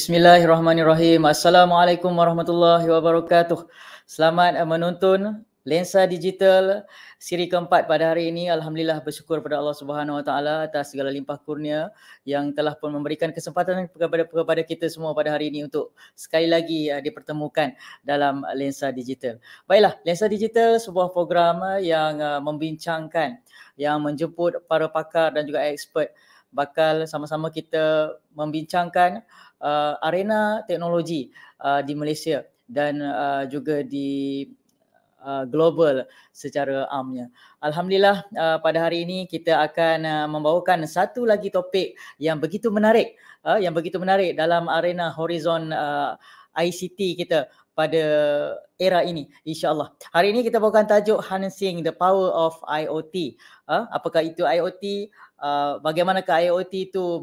Bismillahirrahmanirrahim. Assalamualaikum warahmatullahi wabarakatuh. Selamat menonton Lensa Digital siri keempat pada hari ini. Alhamdulillah, bersyukur pada Allah Subhanahu Wa Taala atas segala limpah kurnia yang telah pun memberikan kesempatan kepada kita semua pada hari ini untuk sekali lagi dipertemukan dalam Lensa Digital. Baiklah, Lensa Digital sebuah program yang membincangkan, yang menjemput para pakar dan juga expert bakal sama-sama kita membincangkan arena teknologi di Malaysia dan juga di global secara amnya. Alhamdulillah, pada hari ini kita akan membawakan satu lagi topik yang begitu menarik, dalam arena horizon ICT kita pada era ini, insya-Allah. Hari ini kita bawakan tajuk Harnessing the Power of IoT. Apakah itu IoT? Bagaimanakah IoT itu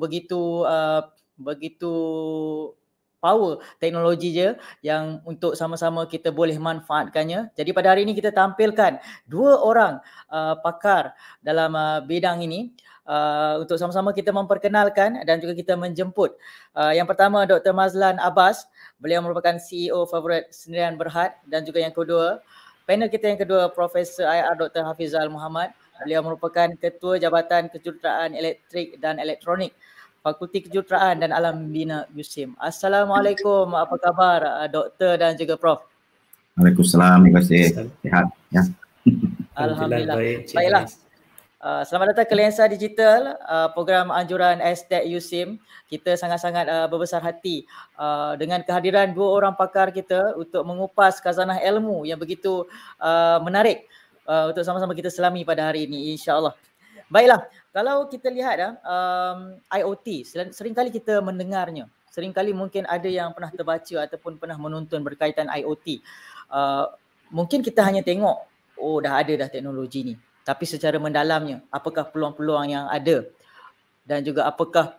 begitu power teknologi je yang untuk sama-sama kita boleh manfaatkannya. Jadi pada hari ini kita tampilkan dua orang pakar dalam bidang ini untuk sama-sama kita memperkenalkan dan juga kita menjemput. Yang pertama Dr. Mazlan Abbas, beliau merupakan CEO Favourite Sendirian Berhad, dan juga yang kedua, panel kita yang kedua Profesor IR Dr. Hafizal Muhammad. Beliau merupakan Ketua Jabatan Kejuruteraan Elektrik dan Elektronik, Fakulti Kejuruteraan dan Alam Bina USIM. Assalamualaikum, apa khabar Doktor dan juga Prof? Waalaikumsalam, terima kasih. Sihat ya. Alhamdulillah. Baiklah. Selamat datang ke Lensa Digital, program anjuran STEC USIM. Kita sangat-sangat berbesar hati dengan kehadiran dua orang pakar kita untuk mengupas khazanah ilmu yang begitu menarik untuk sama-sama kita selami pada hari ini, insya-Allah. Baiklah, kalau kita lihat IoT, seringkali kita mendengarnya. Seringkali mungkin ada yang pernah terbaca ataupun pernah menonton berkaitan IoT. Mungkin kita hanya tengok, oh dah ada dah teknologi ni. Tapi secara mendalamnya, apakah peluang-peluang yang ada dan juga apakah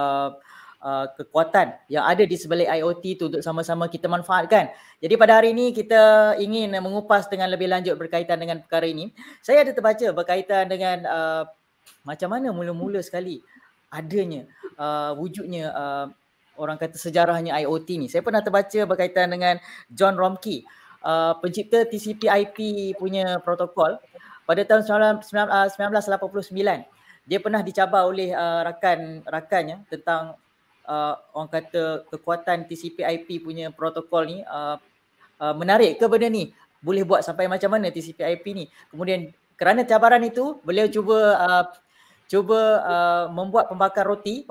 kekuatan yang ada di sebalik IoT itu untuk sama-sama kita manfaatkan. Jadi pada hari ini kita ingin mengupas dengan lebih lanjut berkaitan dengan perkara ini. Saya ada terbaca berkaitan dengan macam mana mula-mula sekali adanya wujudnya orang kata sejarahnya IoT ni. Saya pernah terbaca berkaitan dengan John Romke, pencipta TCP/IP punya protokol pada tahun 1989. Dia pernah dicabar oleh rakannya tentang orang kata kekuatan TCP/IP punya protokol ni menarik ke benda ni, boleh buat sampai macam mana TCP/IP ni. Kemudian kerana cabaran itu, beliau cuba membuat pembakar roti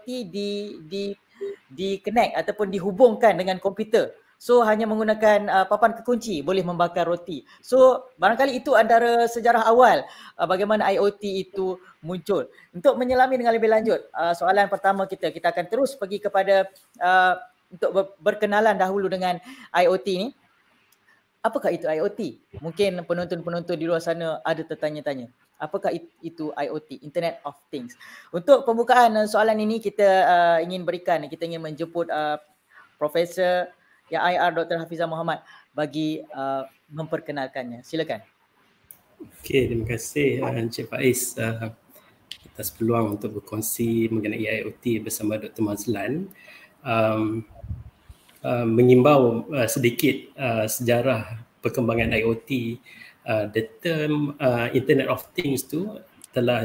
di connect ataupun dihubungkan dengan komputer. So hanya menggunakan papan kekunci boleh membakar roti. So barangkali itu antara sejarah awal bagaimana IoT itu muncul. Untuk menyelami dengan lebih lanjut, soalan pertama kita akan terus pergi kepada untuk berkenalan dahulu dengan IoT ni. Apakah itu IoT? Mungkin penonton-penonton di luar sana ada tertanya-tanya. Apakah itu IoT, Internet of Things? Untuk pembukaan soalan ini kita ingin menjemput Profesor yang IR Dr. Hafizal Muhammad bagi memperkenalkannya. Silakan. Okey, terima kasih Encik Faiz atas peluang untuk berkongsi mengenai IoT bersama Dr. Mazlan. Mengimbau sedikit sejarah perkembangan IoT. The term Internet of Things tu telah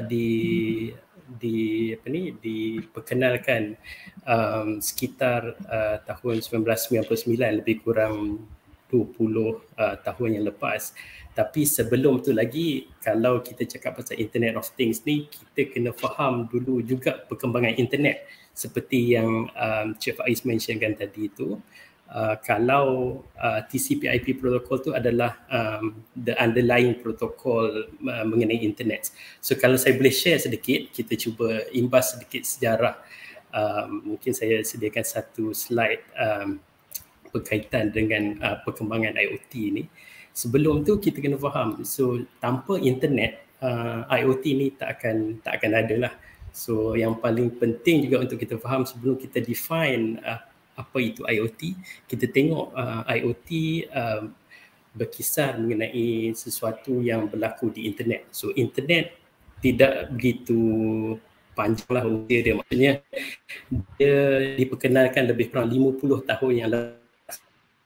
diperkenalkan sekitar tahun 1999, lebih kurang 20 tahun yang lepas. Tapi sebelum tu lagi, kalau kita cakap pasal Internet of Things ni, kita kena faham dulu juga perkembangan internet. Seperti yang Cik Faiz mentionkan tadi tu, kalau TCP/IP protocol tu adalah the underlying protocol mengenai internet. So kalau saya boleh share sedikit, kita cuba imbas sedikit sejarah. Mungkin saya sediakan satu slide berkaitan dengan perkembangan IoT ni. Sebelum tu kita kena faham, so tanpa internet IoT ni tak akan ada lah. So yang paling penting juga untuk kita faham sebelum kita define apa itu IoT, kita tengok IoT berkisar mengenai sesuatu yang berlaku di internet. So internet tidak begitu panjanglah usia dia, maksudnya dia diperkenalkan lebih kurang 50 tahun yang lepas.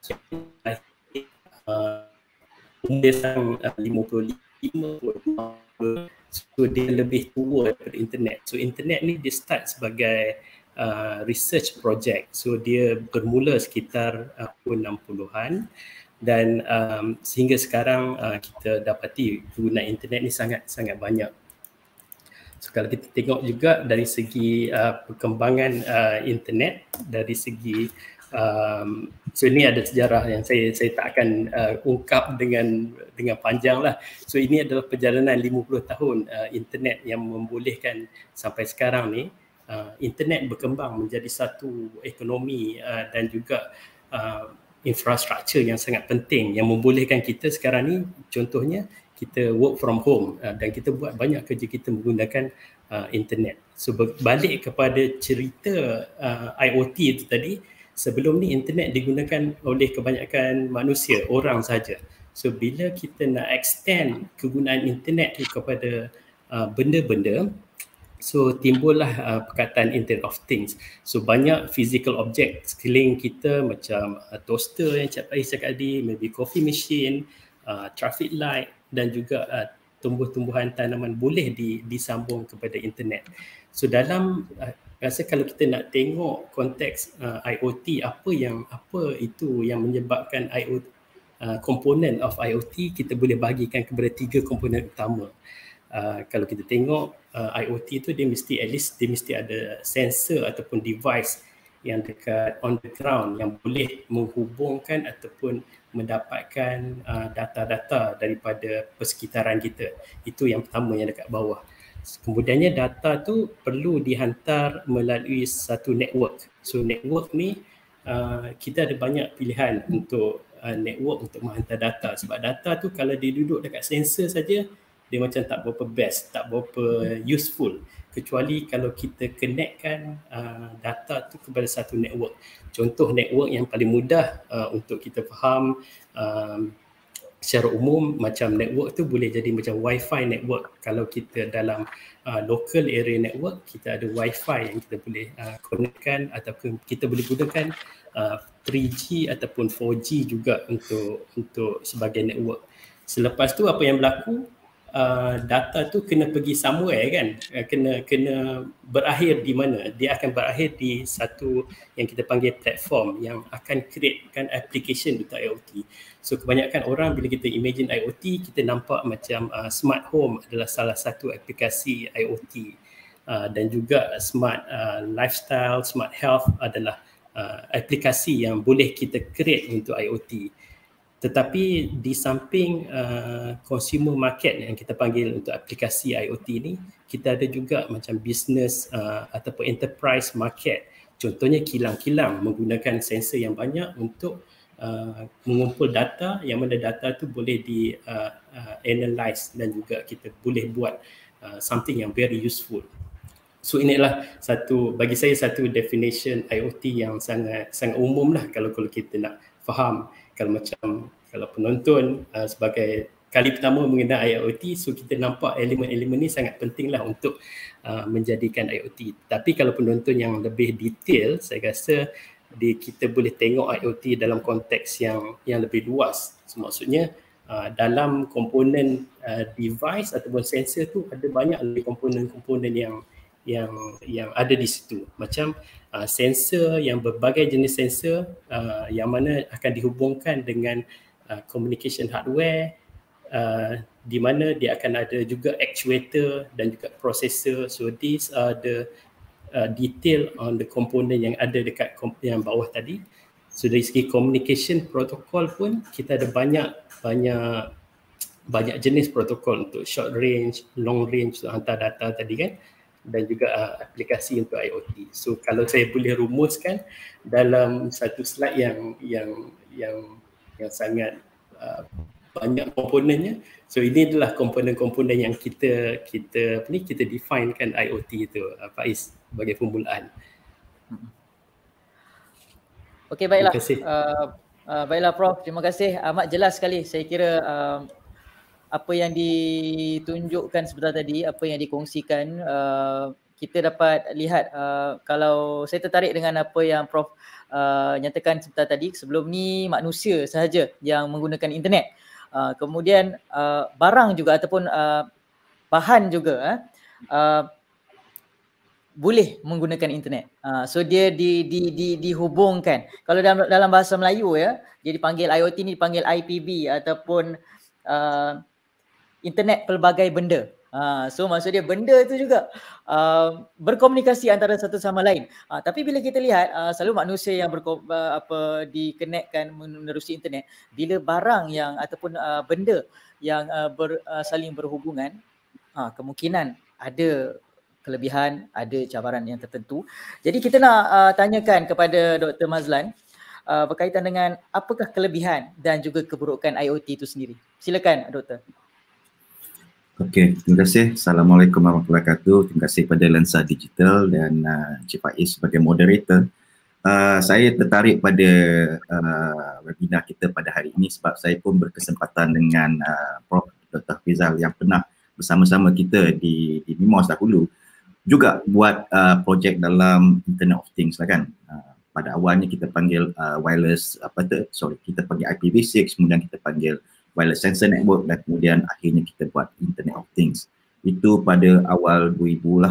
Umur dia sekarang 55, so dia lebih tua daripada internet. So internet ni dia start sebagai research project, so dia bermula sekitar tahun 60-an dan sehingga sekarang kita dapati pengguna internet ni sangat banyak. So kalau kita tengok juga dari segi perkembangan internet, dari segi so ini ada sejarah yang saya tak akan ungkap dengan panjang lah. So ini adalah perjalanan 50 tahun internet yang membolehkan sampai sekarang ni internet berkembang menjadi satu ekonomi dan juga infrastruktur yang sangat penting yang membolehkan kita sekarang ni, contohnya kita work from home dan kita buat banyak kerja kita menggunakan internet. So balik kepada cerita IoT itu tadi, sebelum ni internet digunakan oleh kebanyakan manusia, orang saja. So bila kita nak extend kegunaan internet tu kepada benda-benda, so timbullah perkataan Internet of Things. So banyak physical object sekeliling kita macam toaster yang Cik Faiz cakap tadi, maybe coffee machine, traffic light dan juga tumbuh-tumbuhan, tanaman boleh disambung kepada internet. So dalam rasa kalau kita nak tengok konteks IoT, apa itu yang menyebabkan IoT, komponen of IoT, kita boleh bagikan kepada 3 komponen utama. Kalau kita tengok IoT itu dia mesti ada sensor ataupun device yang dekat on the ground yang boleh menghubungkan ataupun mendapatkan data-data daripada persekitaran kita. Itu yang pertama yang dekat bawah. Kemudiannya data tu perlu dihantar melalui satu network. So network ni kita ada banyak pilihan untuk network untuk menghantar data, sebab data tu kalau dia duduk dekat sensor saja dia macam tak berapa best, tak berapa useful, kecuali kalau kita connectkan data tu kepada satu network. Contoh network yang paling mudah untuk kita faham secara umum, macam network tu boleh jadi macam wifi network. Kalau kita dalam local area network, kita ada wifi yang kita boleh connectkan, ataupun kita boleh gunakan 3G ataupun 4G juga untuk sebagai network. Selepas tu apa yang berlaku, data tu kena pergi somewhere kan, kena berakhir di mana? Dia akan berakhir di satu yang kita panggil platform yang akan createkan application untuk IoT. So kebanyakan orang bila kita imagine IoT, kita nampak macam smart home adalah salah satu aplikasi IoT, dan juga smart lifestyle, smart health adalah aplikasi yang boleh kita create untuk IoT. Tetapi di samping consumer market yang kita panggil untuk aplikasi IoT ni, kita ada juga macam business ataupun enterprise market. Contohnya kilang-kilang menggunakan sensor yang banyak untuk mengumpul data, yang mana data tu boleh di analyze dan juga kita boleh buat something yang very useful. So inilah bagi saya satu definition IoT yang sangat umum lah kalau kita nak faham. Kalau penonton sebagai kali pertama mengenal IoT, so kita nampak elemen-elemen ni sangat penting lah untuk menjadikan IoT. Tapi kalau penonton yang lebih detail, saya rasa kita boleh tengok IoT dalam konteks yang lebih luas. So, maksudnya dalam komponen device ataupun sensor tu ada banyak lagi komponen-komponen yang ada di situ. Macam sensor, yang berbagai jenis sensor yang mana akan dihubungkan dengan communication hardware, di mana dia akan ada juga actuator dan juga processor. So these are the detail on the component yang ada dekat yang bawah tadi. So dari segi communication protocol pun kita ada banyak jenis protokol untuk short range, long range untuk hantar data tadi kan, dan juga aplikasi untuk IoT. So kalau saya boleh rumuskan dalam satu slide yang sangat banyak komponennya. So ini adalah komponen-komponen yang kita definekan IoT itu, Faiz, sebagai permulaan. Okey, baiklah. Terima kasih. Baiklah Prof, terima kasih. Amat jelas sekali. Saya kira apa yang ditunjukkan sebentar tadi, apa yang dikongsikan, kita dapat lihat kalau saya tertarik dengan apa yang Prof nyatakan sebentar tadi. Sebelum ni manusia sahaja yang menggunakan internet. Kemudian barang juga ataupun bahan juga boleh menggunakan internet. So dia dihubungkan. Kalau dalam bahasa Melayu ya, dia dipanggil IoT ni dipanggil IPB ataupun internet pelbagai benda. So maksud dia benda tu juga berkomunikasi antara satu sama lain. Tapi bila kita lihat selalu manusia yang dikonekkan menerusi internet, bila barang yang ataupun benda yang saling berhubungan, kemungkinan ada kelebihan, ada cabaran yang tertentu. Jadi kita nak tanyakan kepada Dr. Mazlan berkaitan dengan apakah kelebihan dan juga keburukan IoT itu sendiri. Silakan Doktor. Okey, terima kasih. Assalamualaikum warahmatullahi wabarakatuh. Terima kasih kepada Lensa Digital dan Cik Faiz sebagai moderator. Saya tertarik pada webinar kita pada hari ini sebab saya pun berkesempatan dengan Prof. Dr. Fizal yang pernah bersama-sama kita di MIMOS dahulu juga buat projek dalam Internet of Things lah kan. Pada awalnya kita panggil kita panggil IPv6, kemudian kita panggil wireless sensor network dan kemudian akhirnya kita buat Internet of Things. Itu pada awal 2010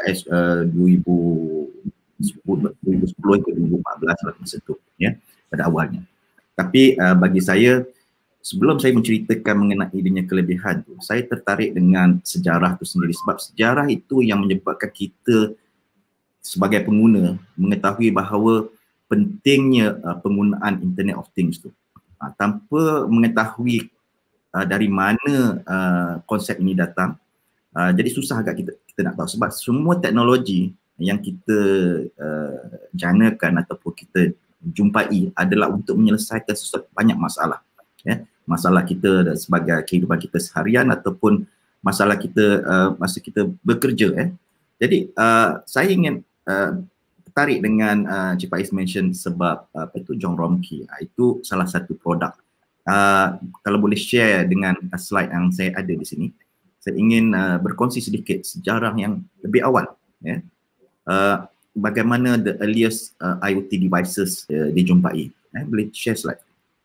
ke 2014 lah masa tu ya, pada awalnya. Tapi bagi saya, sebelum saya menceritakan mengenai idenya kelebihan tu, saya tertarik dengan sejarah tu sendiri sebab sejarah itu yang menyebabkan kita sebagai pengguna mengetahui bahawa pentingnya penggunaan Internet of Things tu. Tanpa mengetahui dari mana konsep ini datang, jadi susah agak kita nak tahu sebab semua teknologi yang kita janakan ataupun kita jumpai adalah untuk menyelesaikan banyak masalah. Ya, masalah kita sebagai kehidupan kita seharian ataupun masalah kita masa kita bekerja. Jadi saya ingin tertarik dengan Cik Faiz mention sebab John Romke, itu salah satu produk. Kalau boleh share dengan slide yang saya ada di sini, saya ingin berkongsi sedikit sejarah yang lebih awal. Ya. Bagaimana the earliest IoT devices dijumpai. Boleh share slide.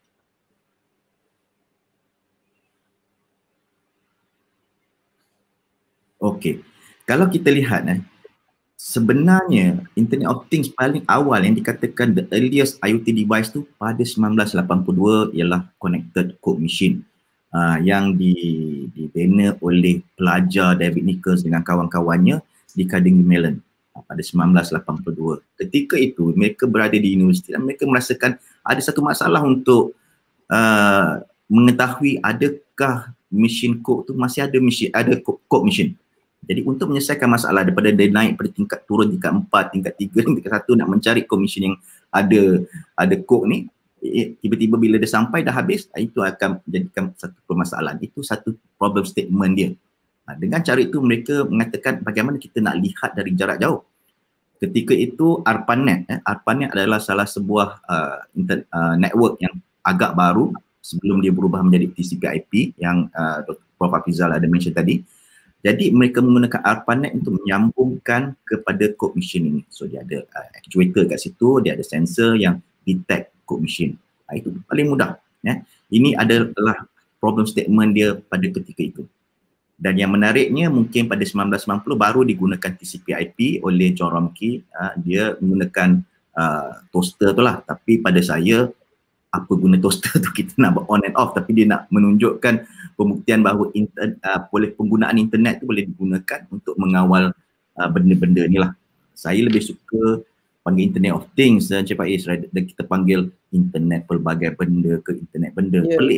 Okey, kalau kita lihat sebenarnya Internet of Things paling awal yang dikatakan the earliest IoT device tu pada 1982 ialah Connected Code Machine yang dibina oleh pelajar David Nichols dengan kawan-kawannya di Carnegie Mellon pada 1982. Ketika itu mereka berada di universiti dan mereka merasakan ada satu masalah untuk mengetahui adakah mesin kod tu masih ada code machine. Jadi untuk menyelesaikan masalah daripada dia naik pada tingkat turun tingkat 4, tingkat 3, tingkat 1 nak mencari code machine yang ada kod ni, tiba-tiba bila dia sampai dah habis, itu akan menjadikan satu permasalahan. Itu satu problem statement dia. Dengan cara itu mereka mengatakan bagaimana kita nak lihat dari jarak jauh. Ketika itu ARPANET adalah salah sebuah network yang agak baru sebelum dia berubah menjadi TCP/IP yang Prof. Fizal ada mention tadi. Jadi mereka menggunakan ARPANET untuk menyambungkan kepada code machine ini. So dia ada actuator kat situ, dia ada sensor yang detect code machine. Itu paling mudah. Ya. Ini adalah problem statement dia pada ketika itu. Dan yang menariknya mungkin pada 1990 baru digunakan TCP/IP oleh John Romke. Dia menggunakan toaster tu lah. Tapi pada saya, apa guna toaster tu, kita nak buat on and off, tapi dia nak menunjukkan pembuktian bahawa penggunaan internet tu boleh digunakan untuk mengawal benda-benda ni lah. Saya lebih suka panggil Internet of Things dan Cik Faiz, dan kita panggil internet pelbagai benda ke internet benda, pelik.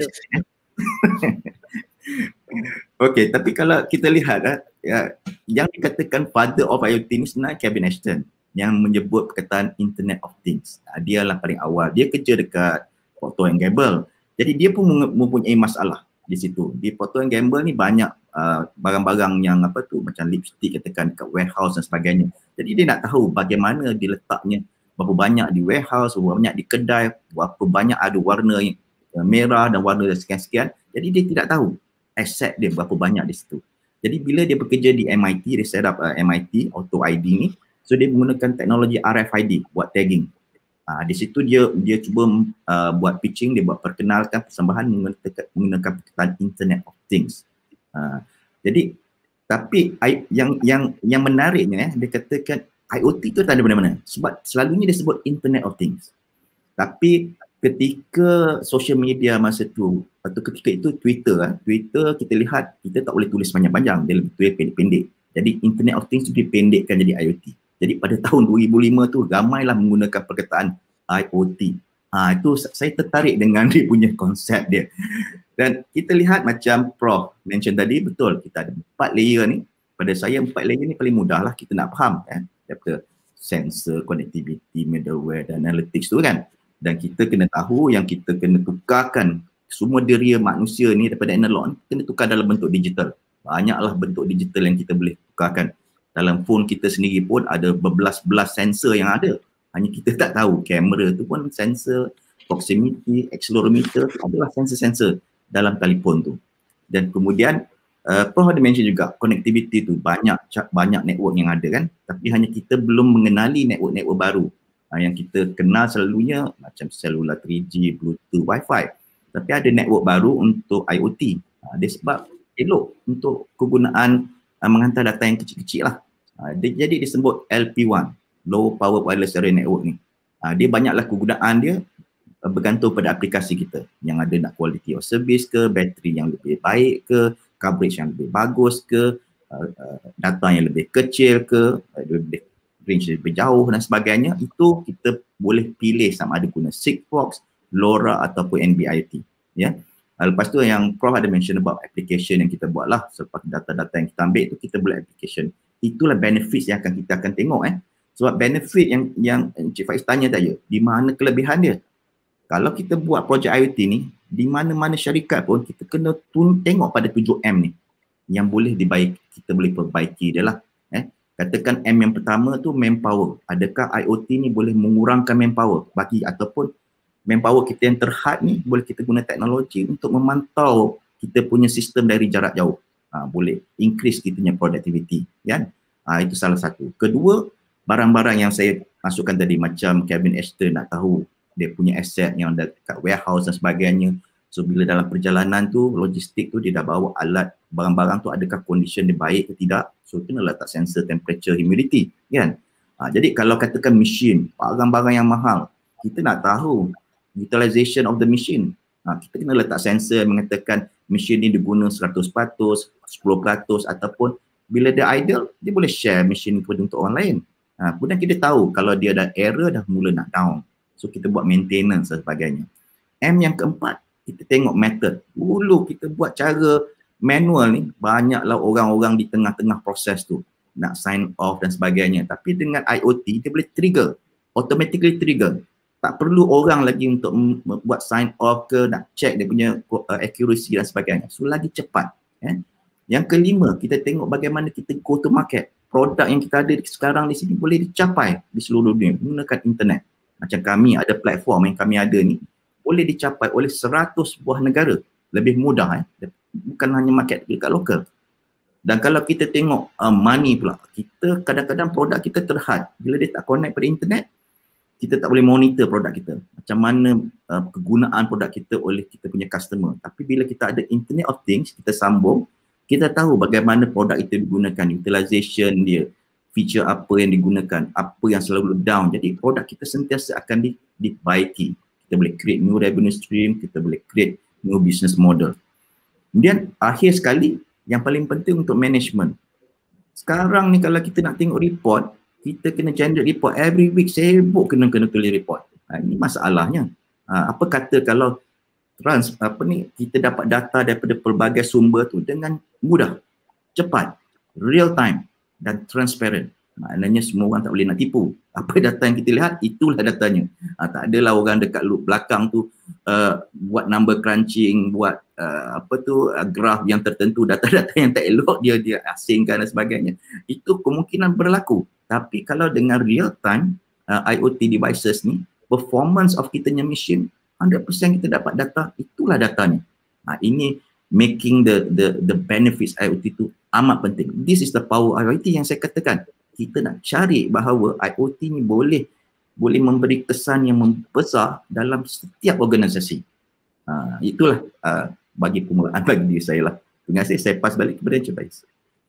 Okey, tapi kalau kita lihat yang dikatakan father of IoT ni sebenarnya Kevin Ashton yang menyebut perkataan Internet of Things. Dia lah paling awal. Dia kerja dekat Procter & Gamble. Jadi dia pun mempunyai masalah di situ. Di Procter & Gamble ni banyak barang-barang yang macam lipstick katakan dekat warehouse dan sebagainya. Jadi dia nak tahu bagaimana diletaknya, berapa banyak di warehouse, berapa banyak di kedai, berapa banyak ada warna merah dan warna sekian-sekian. Jadi dia tidak tahu. asset dia berapa banyak di situ. Jadi bila dia bekerja di MIT, dia set up MIT Auto ID ni, so dia menggunakan teknologi RFID buat tagging. Di situ dia cuba buat pitching, dia buat perkenalkan persembahan menggunakan perkataan Internet of Things. Jadi tapi yang menariknya dia katakan IoT tu tak ada mana-mana sebab selalunya dia sebut Internet of Things. Tapi ketika social media masa tu atau ketika itu Twitter kita lihat kita tak boleh tulis panjang-panjang, dia lebih tulis pendek-pendek. Jadi Internet of Things tu dipendekkan jadi IoT. Jadi pada tahun 2005 tu ramailah menggunakan perkataan IoT. Itu saya tertarik dengan dia punya konsep dia. Dan kita lihat macam Prof mention tadi, betul kita ada 4 layer ni. Pada saya 4 layer ni paling mudah lah kita nak faham kan. Daripada sensor, connectivity, middleware dan analytics tu kan. Dan kita kena tahu yang kita kena tukarkan semua deria manusia ni daripada analog kena tukar dalam bentuk digital. Banyaklah bentuk digital yang kita boleh tukarkan. Dalam phone kita sendiri pun ada berbelas-belas sensor yang ada. Hanya kita tak tahu kamera tu pun sensor, proximity, accelerometer adalah sensor-sensor dalam telefon tu. Dan kemudian Prof ada mention juga connectivity tu banyak network yang ada kan, tapi hanya kita belum mengenali network-network baru. Yang kita kenal selalunya macam cellular 3G, Bluetooth, Wi-Fi. Tapi ada network baru untuk IoT. Dia sebab elok untuk kegunaan menghantar data yang kecil-kecil lah. Jadi disebut LP1, Low Power Wireless Area Network ni. Dia banyaklah kegunaan dia bergantung pada aplikasi kita. Yang ada nak quality of service ke, bateri yang lebih baik ke, coverage yang lebih bagus ke, data yang lebih kecil ke, range lebih jauh dan sebagainya. Itu kita boleh pilih sama ada guna Sigfox, LoRa ataupun NB-IoT. Ya. Lepas tu yang Prof ada mention about application yang kita buat lah. Selepas data-data yang kita ambil itu kita boleh application. Itulah benefits yang kita akan tengok Sebab benefit yang Encik Faiz tanya tadi, di mana kelebihan dia? Kalau kita buat projek IoT ni, di mana-mana syarikat pun kita kena tengok pada 7M ni yang boleh kita boleh perbaiki dia lah. Katakan M yang pertama tu manpower. Adakah IoT ni boleh mengurangkan manpower ataupun manpower kita yang terhad ni boleh kita guna teknologi untuk memantau kita punya sistem dari jarak jauh. Boleh increase kita punya productivity kan. Itu salah satu. Kedua, barang-barang yang saya masukkan tadi macam Kevin Ashton nak tahu dia punya aset yang ada kat warehouse dan sebagainya. So bila dalam perjalanan tu, logistik tu dia dah bawa alat, barang-barang tu adakah condition dia baik ke tidak. So kena letak sensor temperature, humidity kan. Jadi kalau katakan mesin, barang-barang yang mahal, kita nak tahu utilization of the machine. Kita kena letak sensor yang mengatakan mesin ni diguna 100%, 10% ataupun bila dia idle, dia boleh share mesin kepada untuk orang lain. Kemudian kita tahu kalau dia ada error dah mula nak down. So kita buat maintenance dan sebagainya. M yang keempat, kita tengok method. Dulu kita buat cara manual ni, banyaklah orang-orang di tengah-tengah proses tu nak sign off dan sebagainya. Tapi dengan IoT, dia boleh trigger, automatically trigger. Tak perlu orang lagi untuk buat sign off ke, nak check dia punya accuracy dan sebagainya. So lagi cepat. Yang kelima, kita tengok bagaimana kita go to market. Produk yang kita ada sekarang di sini boleh dicapai di seluruh dunia menggunakan internet. Macam kami ada platform yang kami ada ni, boleh dicapai oleh 100 buah negara. Lebih mudah bukan hanya market dekat lokal. Dan kalau kita tengok money pula, kita kadang-kadang produk kita terhad. Bila dia tak connect pada internet, kita tak boleh monitor produk kita. Macam mana kegunaan produk kita oleh kita punya customer. Tapi bila kita ada Internet of Things, kita sambung, kita tahu bagaimana produk itu digunakan, utilization dia, feature apa yang digunakan, apa yang selalu down. Jadi produk kita sentiasa akan dibaiki. Kita boleh create new revenue stream, kita boleh create new business model. Kemudian akhir sekali, yang paling penting untuk management. Sekarang ni kalau kita nak tengok report, kita kena generate report every week, sibuk kena tulis report. Ini masalahnya. Apa kata kalau kita dapat data daripada pelbagai sumber tu dengan mudah, cepat, real time dan transparent. Maknanya semua orang tak boleh nak tipu. Apa data yang kita lihat, itulah datanya. Tak adalah orang dekat belakang tu buat number crunching, buat graf yang tertentu, data-data yang tak elok dia asingkan dan sebagainya. Itu kemungkinan berlaku. Tapi kalau dengan real time IoT devices ni, performance of kita punya machine 100% kita dapat data, itulah datanya. Ini making the benefits IoT itu amat penting. This is the power IoT yang saya katakan. Kita nak cari bahawa IoT ni boleh memberi kesan yang besar dalam setiap organisasi. Itulah bagi permulaan bagi diri saya lah. Terima kasih. Saya pass balik kepada Encik Faiz.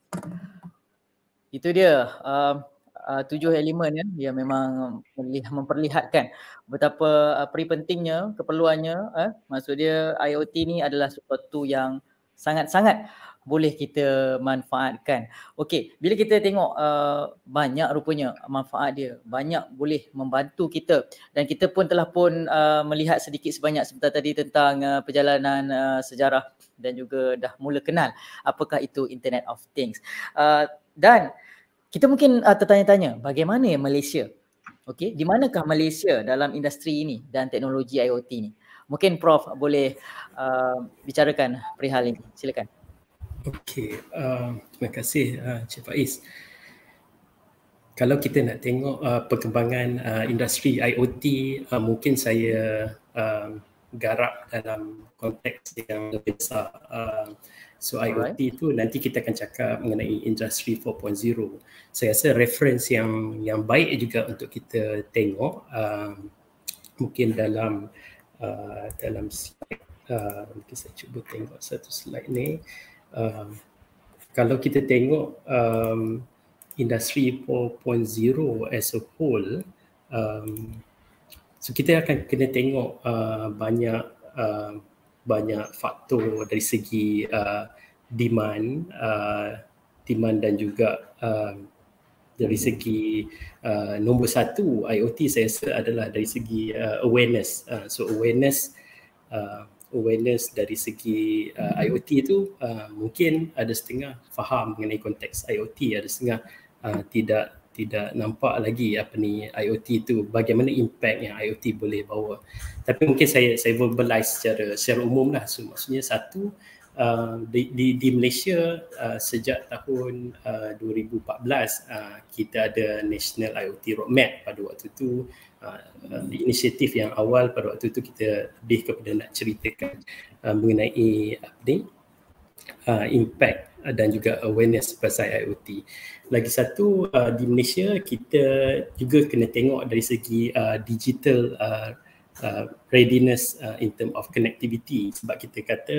Itu dia 7 elemen yang memang memperlihatkan betapa pentingnya, keperluannya. Maksud dia IoT ni adalah sesuatu yang sangat-sangat boleh kita manfaatkan. Okey, bila kita tengok banyak rupanya manfaat dia, banyak boleh membantu kita, dan kita pun telah melihat sedikit sebanyak sebentar tadi tentang perjalanan sejarah dan juga dah mula kenal apakah itu Internet of Things. Dan kita mungkin tertanya-tanya, bagaimana Malaysia? Okey, di manakah Malaysia dalam industri ini dan teknologi IoT ni? Mungkin Prof boleh bicarakan perihal ini. Silakan. Okey, terima kasih Encik Faiz. Kalau kita nak tengok perkembangan industri IoT, mungkin saya garap dalam konteks yang lebih besar. So IoT itu nanti kita akan cakap mengenai industri 4.0. Saya rasa reference yang baik juga untuk kita tengok mungkin dalam slide. Mungkin saya cuba tengok satu slide ni. Kalau kita tengok industri 4.0 as a whole, so kita akan kena tengok banyak faktor dari segi demand dan juga dari segi nombor satu IoT saya rasa adalah dari segi awareness. So awareness dari segi IoT itu mungkin ada setengah faham mengenai konteks IoT, ada setengah tidak nampak lagi apa ni IoT itu, bagaimana impact yang IoT boleh bawa. Tapi mungkin saya verbalize secara umum lah. So maksudnya satu, di Malaysia sejak tahun 2014 kita ada National IoT Roadmap pada waktu itu. Inisiatif yang awal pada waktu itu kita lebih kepada nak ceritakan mengenai impact dan juga awareness pasal IoT. Lagi satu, di Malaysia kita juga kena tengok dari segi digital readiness in term of connectivity, sebab kita kata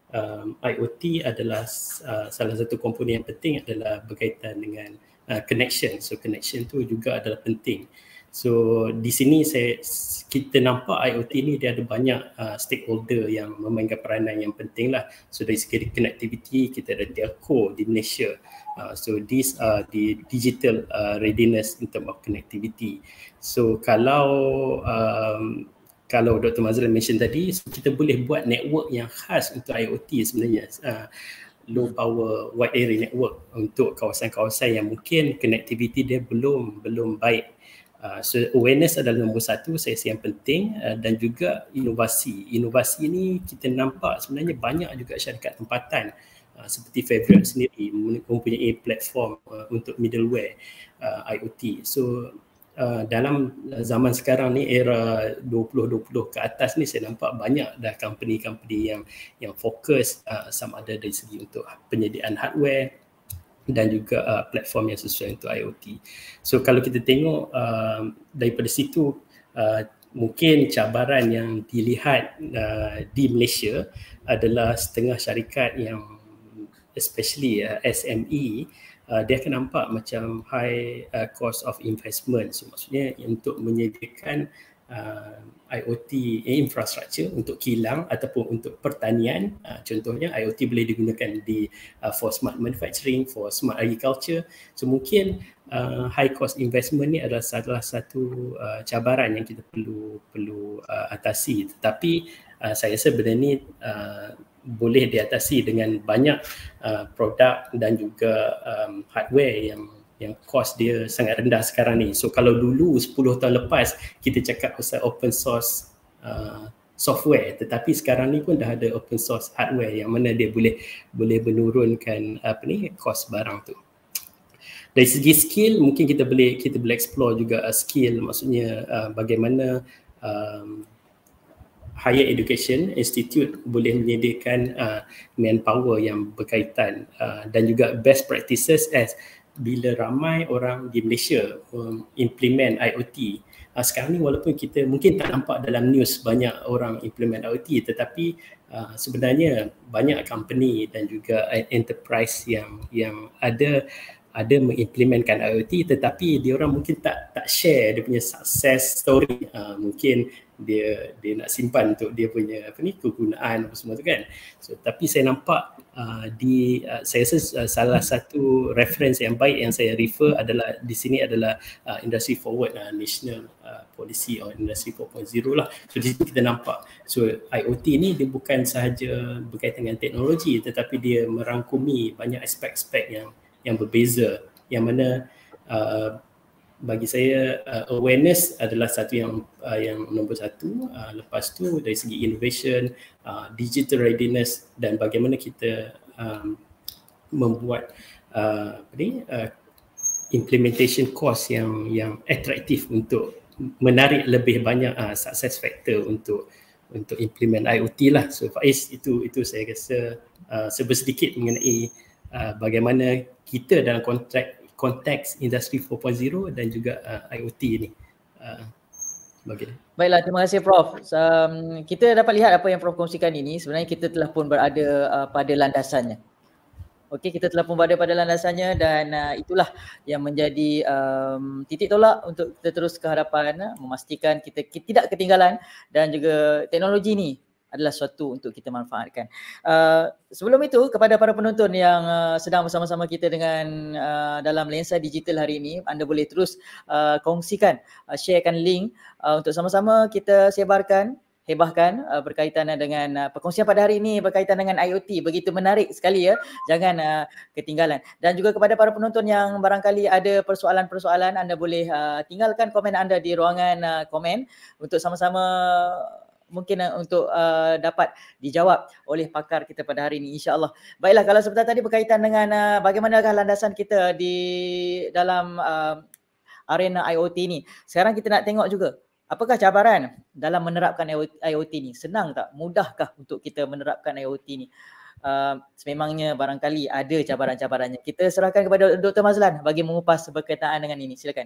IoT adalah salah satu komponen yang penting adalah berkaitan dengan connection. So connection tu juga adalah penting. So di sini kita nampak IoT ni dia ada banyak stakeholder yang memainkan peranan yang penting lah. So dari segi connectivity kita ada telco di Malaysia. So these are the digital readiness in terms of connectivity. So kalau Dr. Mazlan mention tadi, so kita boleh buat network yang khas untuk IoT sebenarnya. Low power wide area network untuk kawasan-kawasan yang mungkin connectivity dia belum baik. So awareness adalah nombor satu saya rasa yang penting, dan juga inovasi. Inovasi ni kita nampak sebenarnya banyak juga syarikat tempatan seperti Favorite sendiri mempunyai platform untuk middleware IoT. So dalam zaman sekarang ni, era 2020 ke atas ni, saya nampak banyak dah company-company yang fokus sama ada dari segi untuk penyediaan hardware dan juga platform yang sesuai untuk IoT. So kalau kita tengok daripada situ, mungkin cabaran yang dilihat di Malaysia adalah setengah syarikat yang especially SME, dia akan nampak macam high cost of investment. So maksudnya untuk menyediakan IoT infrastructure untuk kilang ataupun untuk pertanian, contohnya IoT boleh digunakan for smart manufacturing, for smart agriculture. So mungkin high cost investment ni adalah salah satu cabaran yang kita perlu atasi. Tetapi saya rasa benda ni boleh diatasi dengan banyak produk dan juga hardware yang cost dia sangat rendah sekarang ni. So kalau dulu 10 tahun lepas kita cakap pasal open source software, tetapi sekarang ni pun dah ada open source hardware yang mana dia boleh menurunkan cost barang tu. Dari segi skill mungkin kita boleh explore juga skill, maksudnya bagaimana higher education institute boleh menyediakan manpower yang berkaitan dan juga best practices as bila ramai orang di Malaysia implement IoT. Sekarang ni walaupun kita mungkin tak nampak dalam news banyak orang implement IoT, tetapi sebenarnya banyak company dan juga enterprise yang ada mengimplementkan IoT, tetapi dia orang mungkin tak share dia punya success story. Mungkin dia nak simpan untuk dia punya kegunaan apa semua tu kan. So tapi saya nampak saya rasa salah satu reference yang baik yang saya refer adalah di sini adalah industry forward national policy or industry 4.0 lah. So di situ kita nampak, so IoT ni dia bukan sahaja berkaitan dengan teknologi, tetapi dia merangkumi banyak aspek-aspek yang berbeza, yang mana bagi saya awareness adalah satu yang nombor satu. Lepas tu dari segi innovation, digital readiness dan bagaimana kita membuat implementation course yang atraktif untuk menarik lebih banyak success factor untuk implement IoT lah. So Faiz, itu saya rasa sedikit mengenai bagaimana kita dalam konteks industri 4.0 dan juga IoT ni. Baiklah, terima kasih Prof. Kita dapat lihat apa yang Prof kongsikan ini, sebenarnya kita telah pun berada pada landasannya. Okey, kita telah pun berada pada landasannya dan itulah yang menjadi titik tolak untuk kita terus ke hadapan, memastikan kita tidak ketinggalan dan juga teknologi ni adalah suatu untuk kita manfaatkan. Sebelum itu, kepada para penonton yang sedang bersama-sama kita dengan dalam Lensa Digital hari ini, anda boleh terus kongsikan, sharekan link untuk sama-sama kita sebarkan, hebahkan berkaitan dengan perkongsian pada hari ini berkaitan dengan IoT. Begitu menarik sekali ya, jangan ketinggalan. Dan juga kepada para penonton yang barangkali ada persoalan-persoalan, anda boleh tinggalkan komen anda di ruangan komen untuk sama-sama mungkin untuk dapat dijawab oleh pakar kita pada hari ini, insya-Allah. Baiklah, kalau sebentar tadi berkaitan dengan bagaimanakah landasan kita di dalam arena IoT ni. Sekarang kita nak tengok juga apakah cabaran dalam menerapkan IoT ni. Senang tak? Mudahkah untuk kita menerapkan IoT ni? Sememangnya barangkali ada cabaran-cabarannya. Kita serahkan kepada Dr. Mazlan bagi mengupas berkaitan dengan ini. Silakan.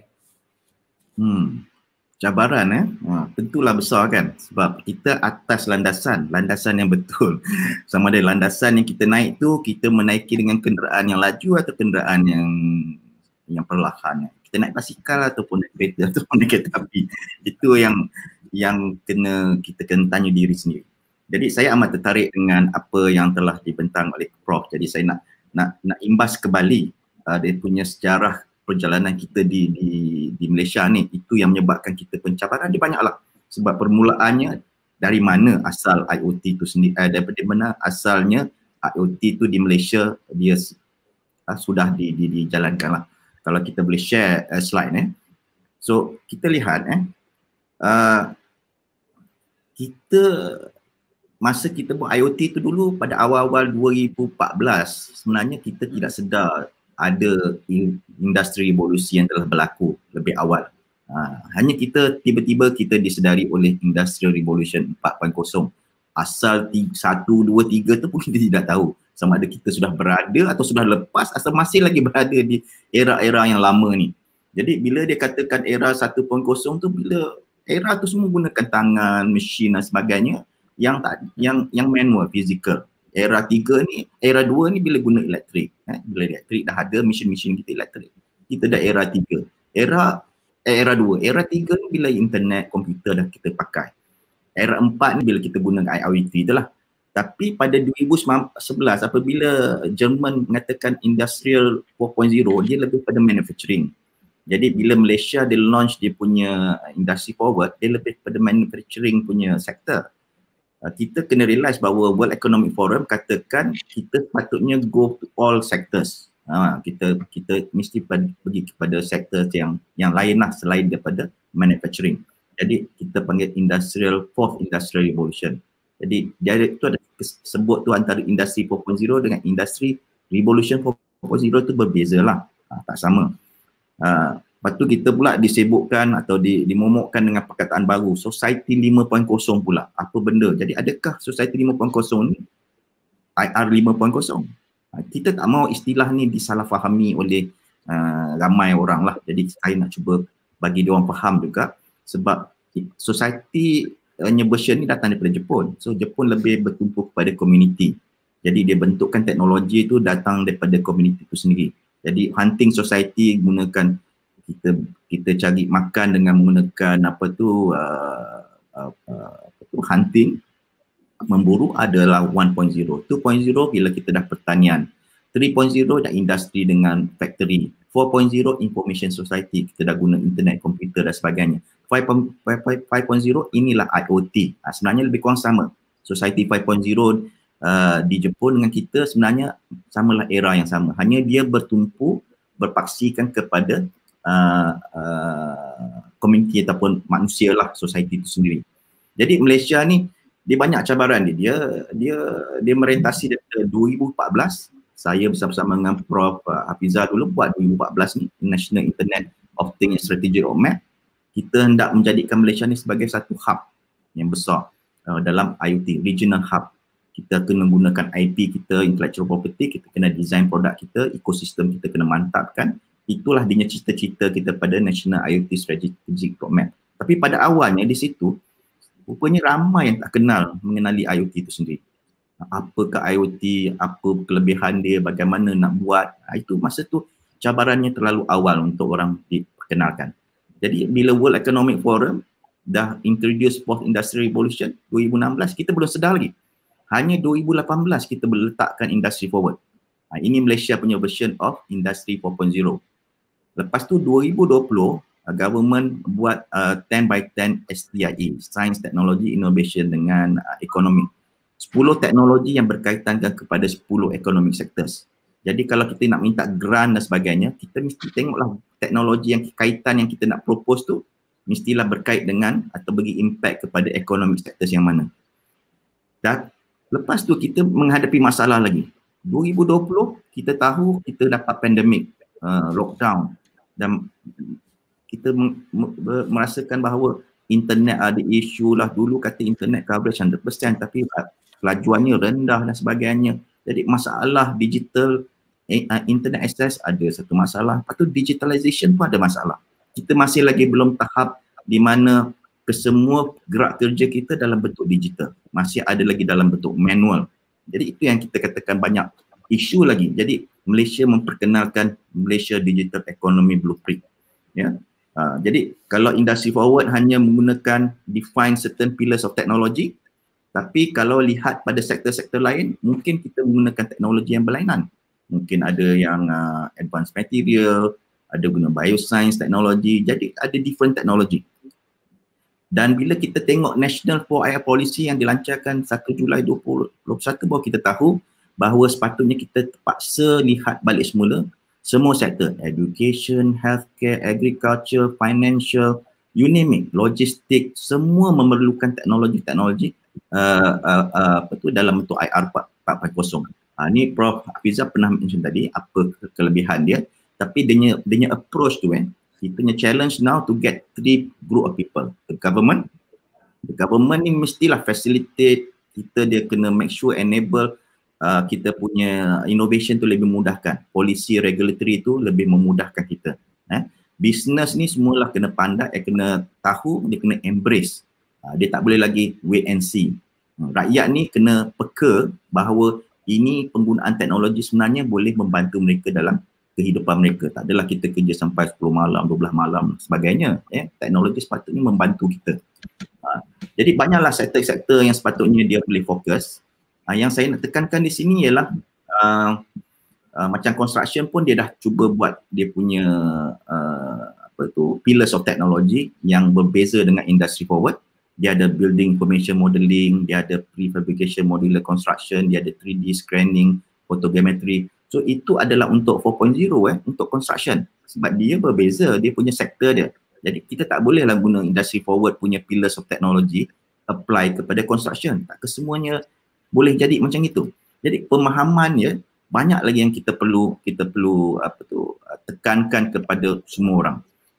Cabaran tentulah besar kan, sebab kita atas landasan yang betul. Sama ada landasan yang kita naik tu, kita menaiki dengan kenderaan yang laju atau kenderaan yang perlahan. Kita naik basikal ataupun naik kereta ataupun naik kereta api. Itu yang kita kena tanya diri sendiri. Jadi saya amat tertarik dengan apa yang telah dibentang oleh Prof. Jadi saya nak imbas kembali dia punya sejarah perjalanan kita di Malaysia ni. Itu yang menyebabkan kita pencabaran dia banyaklah. Sebab permulaannya dari mana asal IoT itu sendiri, daripada mana asalnya IoT itu di Malaysia dia sudah dijalankan lah. Kalau kita boleh share slide So kita lihat masa kita buat IoT itu dulu pada awal-awal 2014, sebenarnya kita tidak sedar ada industri revolusi yang telah berlaku lebih awal. Hanya kita tiba-tiba kita disedari oleh Industrial Revolution 4.0. Asal 1, 2, 3 tu pun kita tidak tahu sama ada kita sudah berada atau sudah lepas atau masih lagi berada di era-era yang lama ni. Jadi bila dia katakan era 1.0 tu, bila era tu semua gunakan tangan, mesin dan sebagainya yang manual, physical. Era 3 ni, era 2 ni bila guna elektrik. Bila elektrik dah ada, mesin-mesin kita elektrik. Kita dah era 3. Era 2. Era 3 ni bila internet, komputer dah kita pakai. Era 4 ni bila kita guna IoT tu lah. Tapi pada 2011 apabila Jerman mengatakan Industrial 4.0, dia lebih pada manufacturing. Jadi bila Malaysia dia launch dia punya industry forward, dia lebih pada manufacturing punya sektor. Kita kena realize bahawa World Economic Forum katakan kita patutnya go to all sectors. Kita mesti pergi kepada sektor yang lain lah selain daripada manufacturing. Jadi kita panggil Fourth Industrial Revolution. Jadi dia itu ada sebut tu antara industri 4.0 dengan industri Revolution 4.0 tu berbeza lah. Tak sama. Lepas tu kita pula disebutkan atau dimomokkan dengan perkataan baru, Society 5.0 pula. Apa benda? Jadi adakah Society 5.0 ni IR 5.0? Kita tak mahu istilah ni disalahfahami oleh ramai orang lah. Jadi saya nak cuba bagi dia orang faham juga, sebab society version ni datang daripada Jepun. So Jepun lebih bertumpu kepada community. Jadi dia bentukkan teknologi tu datang daripada community tu sendiri. Jadi hunting society gunakan kita cari makan dengan menggunakan hunting, memburu adalah 1.0. 2.0 bila kita dah pertanian. 3.0 dah industri dengan factory. 4.0 information society, kita dah guna internet, komputer dan sebagainya. 5.0 inilah IoT. Sebenarnya lebih kurang sama. Society 5.0 di Jepun dengan kita sebenarnya samalah era yang sama. Hanya dia berpaksikan kepada komuniti ataupun manusia lah, society itu sendiri. Jadi Malaysia ni dia banyak cabaran dia merentasi daripada 2014. Saya bersama-sama dengan Prof Hafizah dulu buat 2014 ni National Internet of Things Strategy Roadmap. Kita hendak menjadikan Malaysia ni sebagai satu hub yang besar dalam IoT, regional hub. Kita kena gunakan IP kita, intellectual property, kita kena design produk kita, ekosistem kita kena mantapkan. Itulah dia cita-cita kita pada National IoT Strategic Roadmap. Tapi pada awalnya di situ, rupanya ramai yang tak kenal mengenali IoT itu sendiri. Apakah IoT, apa kelebihan dia, bagaimana nak buat. Itu masa tu cabarannya terlalu awal untuk orang diperkenalkan. Jadi bila World Economic Forum dah introduce Fourth Industrial Revolution 2016, kita belum sedar lagi. Hanya 2018 kita letakkan Industry Forward. Ini Malaysia punya version of Industry 4.0. Lepas tu 2020, government buat 10x10 STIE, Science, Technology, Innovation dengan Ekonomi. 10 teknologi yang berkaitan kepada 10 economic sectors. Jadi kalau kita nak minta grant dan sebagainya, kita mesti tengoklah teknologi yang kaitan yang kita nak propose tu mestilah berkait dengan atau bagi impact kepada economic sectors yang mana. Dan lepas tu kita menghadapi masalah lagi. 2020 kita tahu kita dapat pandemik, lockdown, dan kita merasakan bahawa internet ada isu lah. Dulu kata internet coverage 100% tapi kelajuannya rendah dan sebagainya. Jadi masalah digital, internet access ada satu masalah. Lepas tu digitalization pun ada masalah. Kita masih lagi belum tahap di mana kesemua gerak kerja kita dalam bentuk digital. Masih ada lagi dalam bentuk manual. Jadi itu yang kita katakan banyak isu lagi. Jadi Malaysia memperkenalkan Malaysia Digital Economy Blueprint. Ya. Jadi kalau industry forward hanya menggunakan define certain pillars of technology, tapi kalau lihat pada sektor-sektor lain, mungkin kita menggunakan teknologi yang berlainan. Mungkin ada yang advanced material, ada guna bioscience teknologi, jadi ada different teknologi. Dan bila kita tengok National 4IR Policy yang dilancarkan 1 Julai 2021, baru kita tahu bahawa sepatutnya kita terpaksa lihat balik semula semua sektor, education, healthcare, agriculture, financial, you name it, logistik, semua memerlukan teknologi-teknologi dalam bentuk IR 4.0. Ni Prof Hafizah pernah mention tadi apa kelebihan dia, tapi dia approach tu kita punya challenge now to get 3 group of people. The government ni mestilah facilitate kita, dia kena make sure enable kita punya innovation tu lebih memudahkan. Policy regulatory tu lebih memudahkan kita. Business ni semualah kena pandai, kena tahu, dia kena embrace. Dia tak boleh lagi wait and see. Rakyat ni kena peka bahawa ini penggunaan teknologi sebenarnya boleh membantu mereka dalam kehidupan mereka. Tak adalah kita kerja sampai 10 malam, 12 malam sebagainya. Teknologi sepatutnya membantu kita. Jadi banyaklah sektor-sektor yang sepatutnya dia boleh fokus. Yang saya nak tekankan di sini ialah macam construction pun dia dah cuba buat dia punya pillars of technology yang berbeza dengan industry forward. Dia ada building information modeling, dia ada prefabrication modular construction, dia ada 3D scanning, photogrammetry. So itu adalah untuk 4.0 untuk construction, sebab dia berbeza, dia punya sektor dia. Jadi kita tak bolehlah guna industry forward punya pillars of technology apply kepada construction. Tak kesemuanya boleh jadi macam itu. Jadi pemahamannya banyak lagi yang kita perlu tekankan kepada semua orang.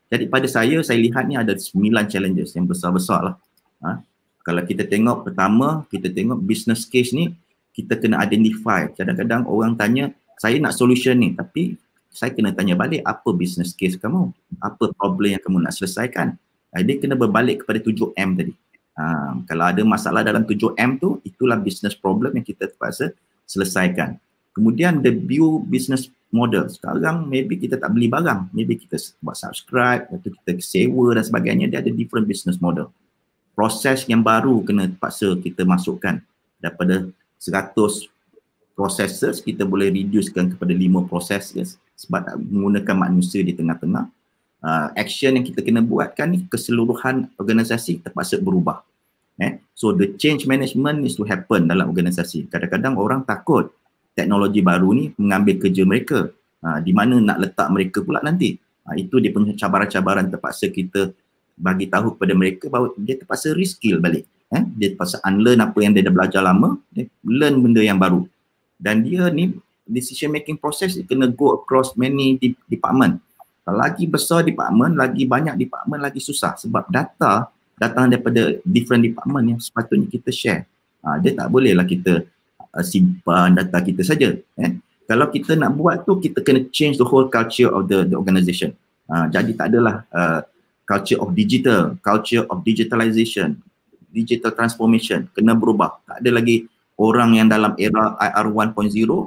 Jadi pada saya lihat ni ada 9 challenges yang besar-besar lah. Kalau kita tengok pertama, kita tengok business case ni, kita kena identify. Kadang-kadang orang tanya, saya nak solution ni, tapi saya kena tanya balik, apa business case kamu? Apa problem yang kamu nak selesaikan? Dia kena berbalik kepada 7M tadi. Kalau ada masalah dalam 7M tu, itulah business problem yang kita terpaksa selesaikan. Kemudian the view business model. Sekarang maybe kita tak beli barang, maybe kita buat subscribe atau kita sewa dan sebagainya. Dia ada different business model. Proses yang baru kena terpaksa kita masukkan. Daripada 100 processes, kita boleh reducekan kepada 5 processes sebab tak menggunakan manusia di tengah-tengah. Action yang kita kena buatkan ni, keseluruhan organisasi terpaksa berubah. So the change management needs to happen dalam organisasi. Kadang-kadang orang takut teknologi baru ni mengambil kerja mereka. Di mana nak letak mereka pula nanti. Itu dia punya cabaran-cabaran, terpaksa kita bagi tahu kepada mereka bahawa dia terpaksa reskill balik. Dia terpaksa unlearn apa yang dia dah belajar lama, dia learn benda yang baru. Dan dia ni decision making process dia kena go across many department. Lagi besar department, lagi banyak department, lagi susah sebab data datang daripada different department yang sepatutnya kita share. Dia tak bolehlah kita simpan data kita saja. Kalau kita nak buat tu, kita kena change the whole culture of the organisation. Jadi tak adalah culture of digital, culture of digitalization, digital transformation, kena berubah. Tak ada lagi orang yang dalam era IR 1.0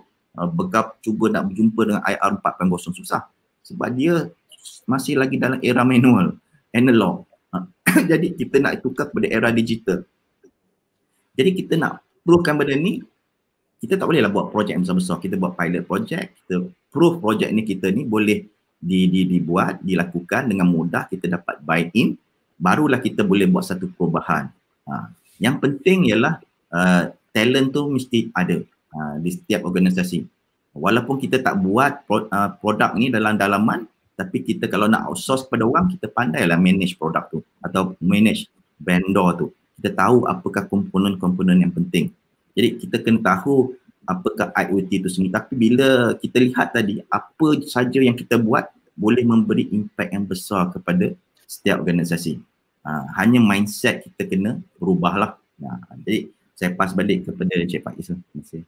cuba nak berjumpa dengan IR 4.0 susah. Sebab dia masih lagi dalam era manual, analog. Jadi kita nak tukar kepada era digital. Jadi kita nak provekan benda ni, kita tak bolehlah buat projek yang besar-besar. Kita buat pilot project, kita prove projek ni kita ni boleh dibuat, dilakukan dengan mudah, kita dapat buy-in, barulah kita boleh buat satu perubahan. Yang penting ialah talent tu mesti ada di setiap organisasi. Walaupun kita tak buat produk ni dalam dalaman, tapi kita kalau nak outsource kepada orang, kita pandailah manage produk tu atau manage vendor tu. Kita tahu apakah komponen-komponen yang penting. Jadi kita kena tahu apakah IoT tu sendiri. Tapi bila kita lihat tadi, apa saja yang kita buat boleh memberi impact yang besar kepada setiap organisasi. Hanya mindset kita kena berubahlah. Jadi saya pass balik kepada Encik Faiz. Terima kasih.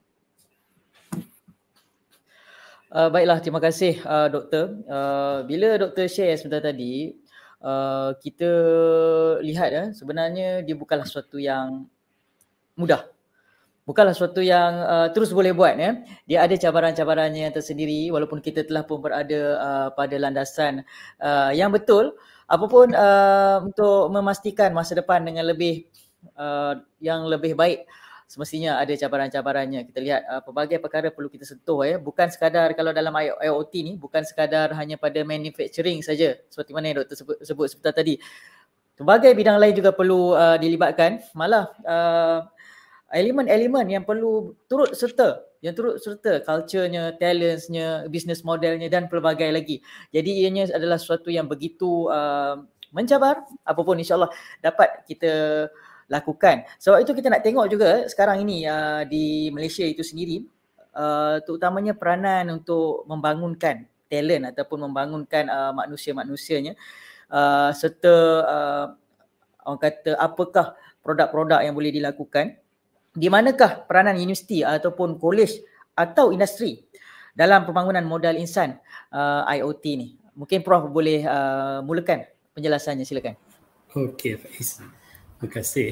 Baiklah, terima kasih Doktor. Bila Doktor share sebentar tadi, kita lihat sebenarnya dia bukanlah sesuatu yang mudah. Bukanlah sesuatu yang terus boleh buat. Dia ada cabaran-cabarannya yang tersendiri walaupun kita telah pun berada pada landasan yang betul. Apapun untuk memastikan masa depan dengan yang lebih baik, semestinya ada cabaran-cabarannya. Kita lihat pelbagai perkara perlu kita sentuh. Bukan sekadar kalau dalam IoT ni, bukan sekadar hanya pada manufacturing saja seperti mana yang Doktor sebut sebentar tadi. Pelbagai bidang lain juga perlu dilibatkan. Malah elemen-elemen yang perlu turut serta, culture-nya, talents-nya, business modelnya dan pelbagai lagi. Jadi ianya adalah sesuatu yang begitu mencabar. Apapun insya-Allah dapat kita lakukan. Sebab itu kita nak tengok juga sekarang ini di Malaysia itu sendiri, terutamanya peranan untuk membangunkan talent ataupun membangunkan manusia-manusianya, serta orang kata apakah produk-produk yang boleh dilakukan, di manakah peranan universiti ataupun kolej atau industri dalam pembangunan modal insan IoT ni. Mungkin Prof boleh mulakan penjelasannya, silakan. Okey, Faiz. Terima kasih.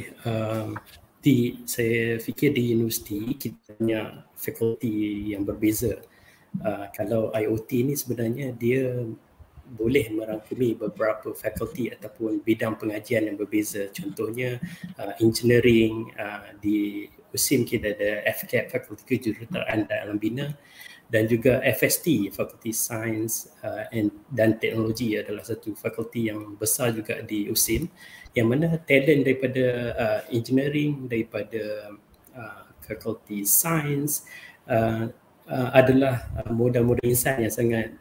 Saya fikir di universiti kita punya fakulti yang berbeza. Kalau IoT ni sebenarnya dia boleh merangkumi beberapa fakulti ataupun bidang pengajian yang berbeza. Contohnya engineering, di USIM kita ada FCAP, Fakulti Kejuruteraan dan Alam Bina, dan juga FST, Fakulti Sains dan Teknologi adalah satu fakulti yang besar juga di USIM, yang mana talent daripada engineering, daripada fakulti sains adalah modal-modal insan yang sangat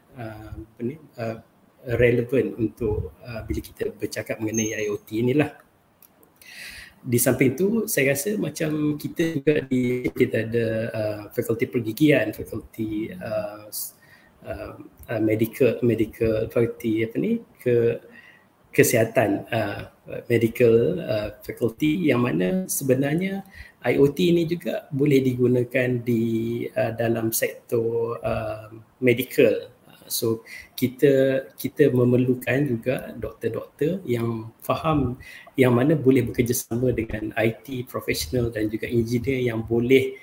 relevan untuk bila kita bercakap mengenai IoT inilah. Di samping itu, saya rasa macam kita juga kita ada fakulti pergigian, fakulti medical faculty kesihatan, medical faculty, yang mana sebenarnya IoT ini juga boleh digunakan di dalam sektor medical. So kita memerlukan juga doktor-doktor yang faham, yang mana boleh bekerjasama dengan IT professional dan juga engineer yang boleh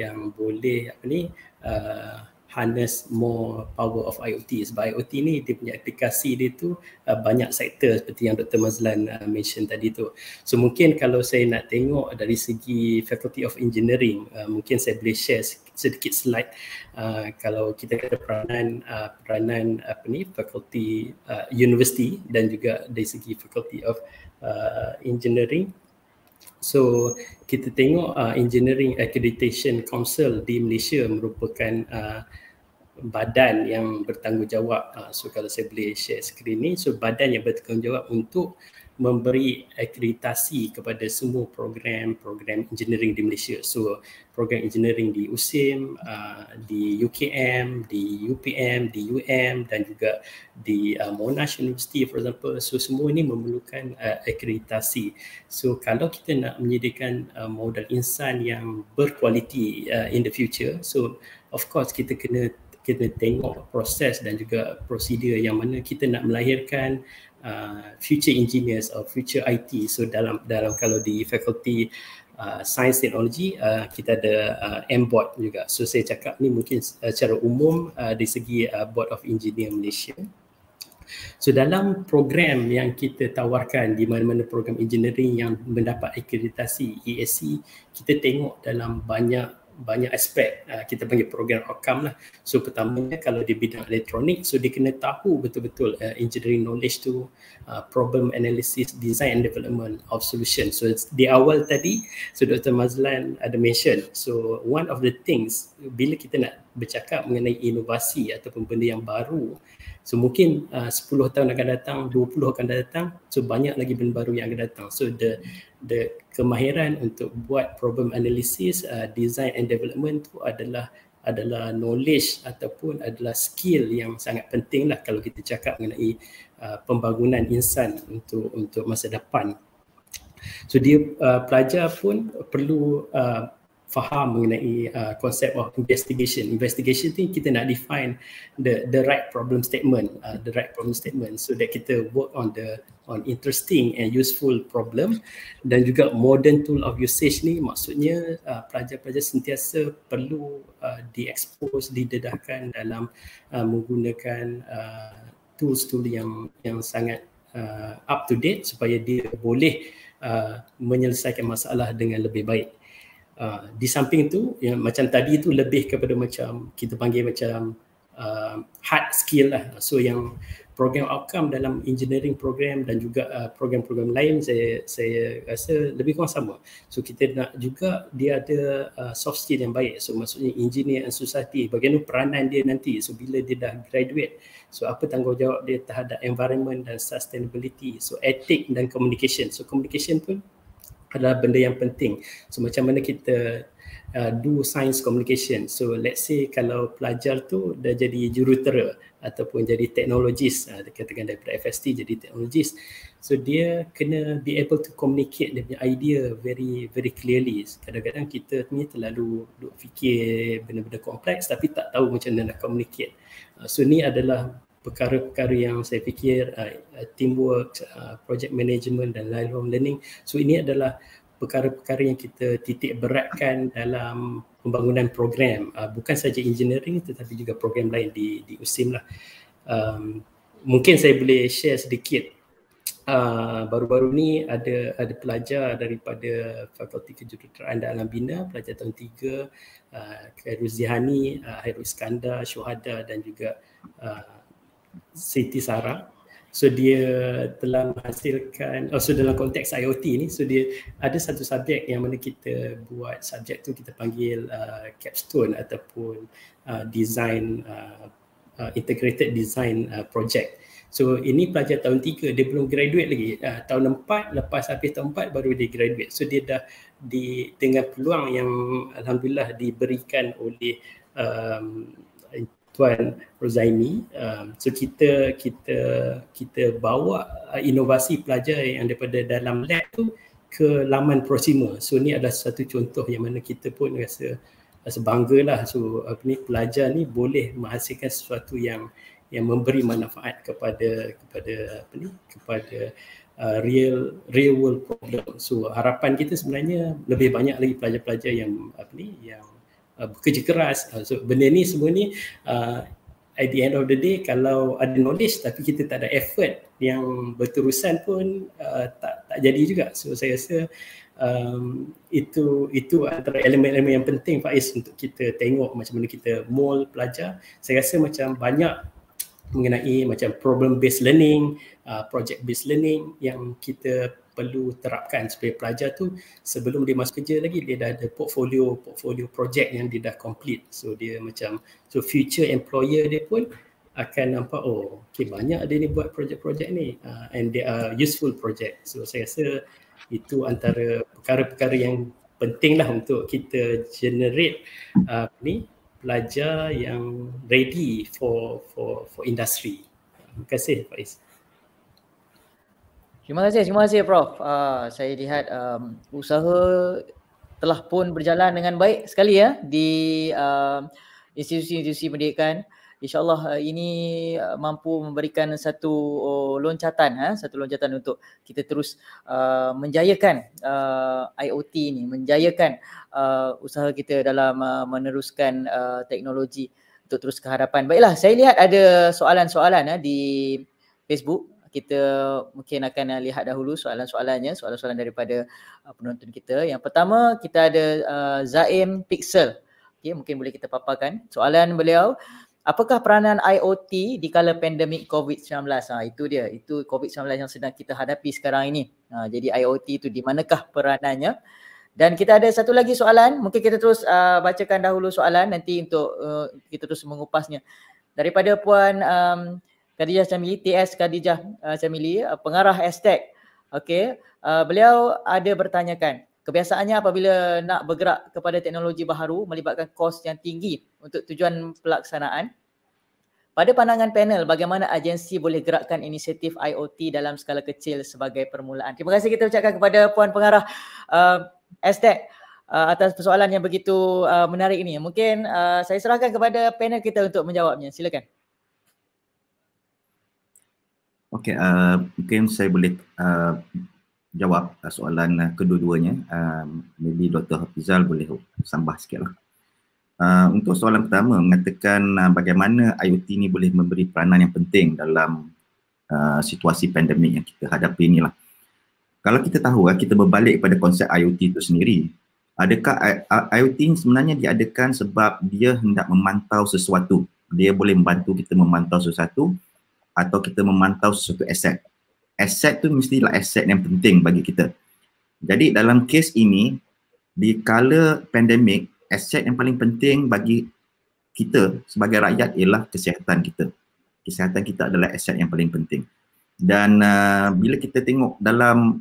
harness more power of IoT. Sebab IoT ni dia punya aplikasi dia tu banyak sektor seperti yang Dr. Mazlan mention tadi tu. So mungkin kalau saya nak tengok dari segi Faculty of Engineering, mungkin saya boleh share sedikit slide. Kalau kita kata peranan faculty university dan juga dari segi Faculty of Engineering. So kita tengok Engineering Accreditation Council di Malaysia merupakan badan yang bertanggungjawab. So kalau saya boleh share skrin ni, so badan yang bertanggungjawab untuk memberi akreditasi kepada semua program engineering di Malaysia. So program engineering di USIM, di UKM, di UPM, di UM dan juga di Monash University for example. So semua ini memerlukan akreditasi. So kalau kita nak menyediakan modal insan yang berkualiti in the future, so of course kita kena tengok proses dan juga prosedur yang mana kita nak melahirkan future engineers or future IT. So dalam kalau di faculty Science Technology kita ada MBOT juga. So saya cakap ni mungkin secara umum dari segi Board of Engineer Malaysia. So dalam program yang kita tawarkan, di mana-mana program engineering yang mendapat akreditasi ESC, kita tengok dalam banyak aspek. Kita panggil program outcome lah. So pertamanya kalau di bidang elektronik, so dia kena tahu betul-betul engineering knowledge tu, problem analysis, design and development of solution. So di awal tadi, so Dr. Mazlan ada mention, so one of the things bila kita nak bercakap mengenai inovasi ataupun benda yang baru, so mungkin 10 tahun akan datang, 20 akan datang, so banyak lagi benda baru yang akan datang. So the kemahiran untuk buat problem analysis, design and development tu adalah knowledge ataupun adalah skill yang sangat penting lah kalau kita cakap mengenai pembangunan insan untuk masa depan. So dia pelajar pun perlu faham mengenai konsep of investigation. Investigation ni kita nak define the right problem statement, so that kita work on interesting and useful problem. Dan juga modern tool of usage ni maksudnya pelajar-pelajar sentiasa perlu diekspos, didedahkan dalam menggunakan tools-tool yang sangat up to date supaya dia boleh menyelesaikan masalah dengan lebih baik. Di samping tu, yang macam tadi tu lebih kepada macam kita panggil macam hard skill lah. So yang program outcome dalam engineering program dan juga program-program lain saya rasa lebih kurang sama. So kita nak juga dia ada soft skill yang baik. So maksudnya engineer and society, bagaimana peranan dia nanti. So bila dia dah graduate, so apa tanggungjawab dia terhadap environment dan sustainability. So ethic dan communication. So communication pun adalah benda yang penting. So macam mana kita do science communication. So let's say kalau pelajar tu dah jadi jurutera ataupun jadi teknologis, katakan daripada FST jadi teknologis, so dia kena be able to communicate dia punya idea very very clearly. Kadang-kadang kita ni terlalu duk fikir benda-benda kompleks tapi tak tahu macam mana nak communicate. So ni adalah perkara-perkara yang saya fikir teamwork, project management dan lifelong learning. So ini adalah perkara-perkara yang kita titik beratkan dalam pembangunan program, bukan saja engineering tetapi juga program lain di USIM lah. Mungkin saya boleh share sedikit. Baru-baru ni ada pelajar daripada Fakulti Kejuruteraan dan Alam Bina, pelajar tahun 3, Khairul Zihani, Hairul Iskandar, Syuhada dan juga Siti Sarah. So dia telah menghasilkan, so dalam konteks IoT ni, so dia ada satu subjek yang mana kita buat subjek tu kita panggil capstone ataupun design integrated design project. So ini pelajar tahun 3, dia belum graduate lagi. Tahun 4, lepas habis tahun 4 baru dia graduate. So dia dah dengan peluang yang alhamdulillah diberikan oleh Tuan Rozaimi. So kita bawa inovasi pelajar yang daripada dalam lab tu ke laman Proxima. So ni adalah satu contoh yang mana kita pun rasa banggalah. So pelajar ni boleh menghasilkan sesuatu yang memberi manfaat kepada real world problem. So harapan kita sebenarnya lebih banyak lagi pelajar-pelajar yang bekerja keras. So benda ni semua ni at the end of the day, kalau ada knowledge tapi kita tak ada effort yang berterusan pun tak jadi juga. So saya rasa itu antara elemen-elemen yang penting, Faiz, untuk kita tengok macam mana kita mold pelajar. Saya rasa macam banyak mengenai macam problem based learning, project based learning yang kita perlu terapkan supaya pelajar tu sebelum dia masuk kerja lagi dia dah ada portfolio project yang dia dah complete. So dia macam, so future employer dia pun akan nampak, oh okay, banyak dia ni buat project-project ni and they are useful project. So saya rasa itu antara perkara-perkara yang penting lah untuk kita generate pelajar yang ready for industry. Terima kasih, Faiz. Terima kasih Prof. Saya lihat usaha telah pun berjalan dengan baik sekali ya di institusi-institusi pendidikan. InsyaAllah ini mampu memberikan satu loncatan untuk kita terus menjayakan IoT ni, menjayakan usaha kita dalam meneruskan teknologi untuk terus ke hadapan. Baiklah, saya lihat ada soalan-soalan di Facebook. Kita mungkin akan lihat dahulu soalan-soalannya, soalan-soalan daripada penonton kita. Yang pertama kita ada Zaim Pixel. Okay, mungkin boleh kita paparkan soalan beliau. Apakah peranan IoT di kala pandemik COVID-19? Itu dia, itu COVID-19 yang sedang kita hadapi sekarang ini. Jadi IoT itu di manakah peranannya? Dan kita ada satu lagi soalan, mungkin kita terus bacakan dahulu soalan nanti untuk kita terus mengupasnya. Daripada Puan Khadijah Syamili, TS Khadijah Syamili, pengarah Aztec. Okey, beliau ada bertanyakan, kebiasaannya apabila nak bergerak kepada teknologi baharu melibatkan kos yang tinggi untuk tujuan pelaksanaan. Pada pandangan panel, bagaimana agensi boleh gerakkan inisiatif IoT dalam skala kecil sebagai permulaan? Terima kasih kita ucapkan kepada Puan Pengarah Aztec atas persoalan yang begitu menarik ini. Mungkin saya serahkan kepada panel kita untuk menjawabnya. Silakan. Okey, mungkin saya boleh jawab soalan kedua-duanya. Maybe Dr. Hafizal boleh sambah sikit lah. Untuk soalan pertama, mengatakan bagaimana IoT ni boleh memberi peranan yang penting dalam situasi pandemik yang kita hadapi inilah. Kalau kita tahu, kita berbalik pada konsep IoT itu sendiri. Adakah IoT ni sebenarnya diadakan sebab dia hendak memantau sesuatu. Dia boleh membantu kita memantau sesuatu atau kita memantau sesuatu aset. Aset tu mestilah aset yang penting bagi kita. Jadi dalam kes ini, di kala pandemik, aset yang paling penting bagi kita sebagai rakyat ialah kesihatan kita. Kesihatan kita adalah aset yang paling penting. Dan bila kita tengok dalam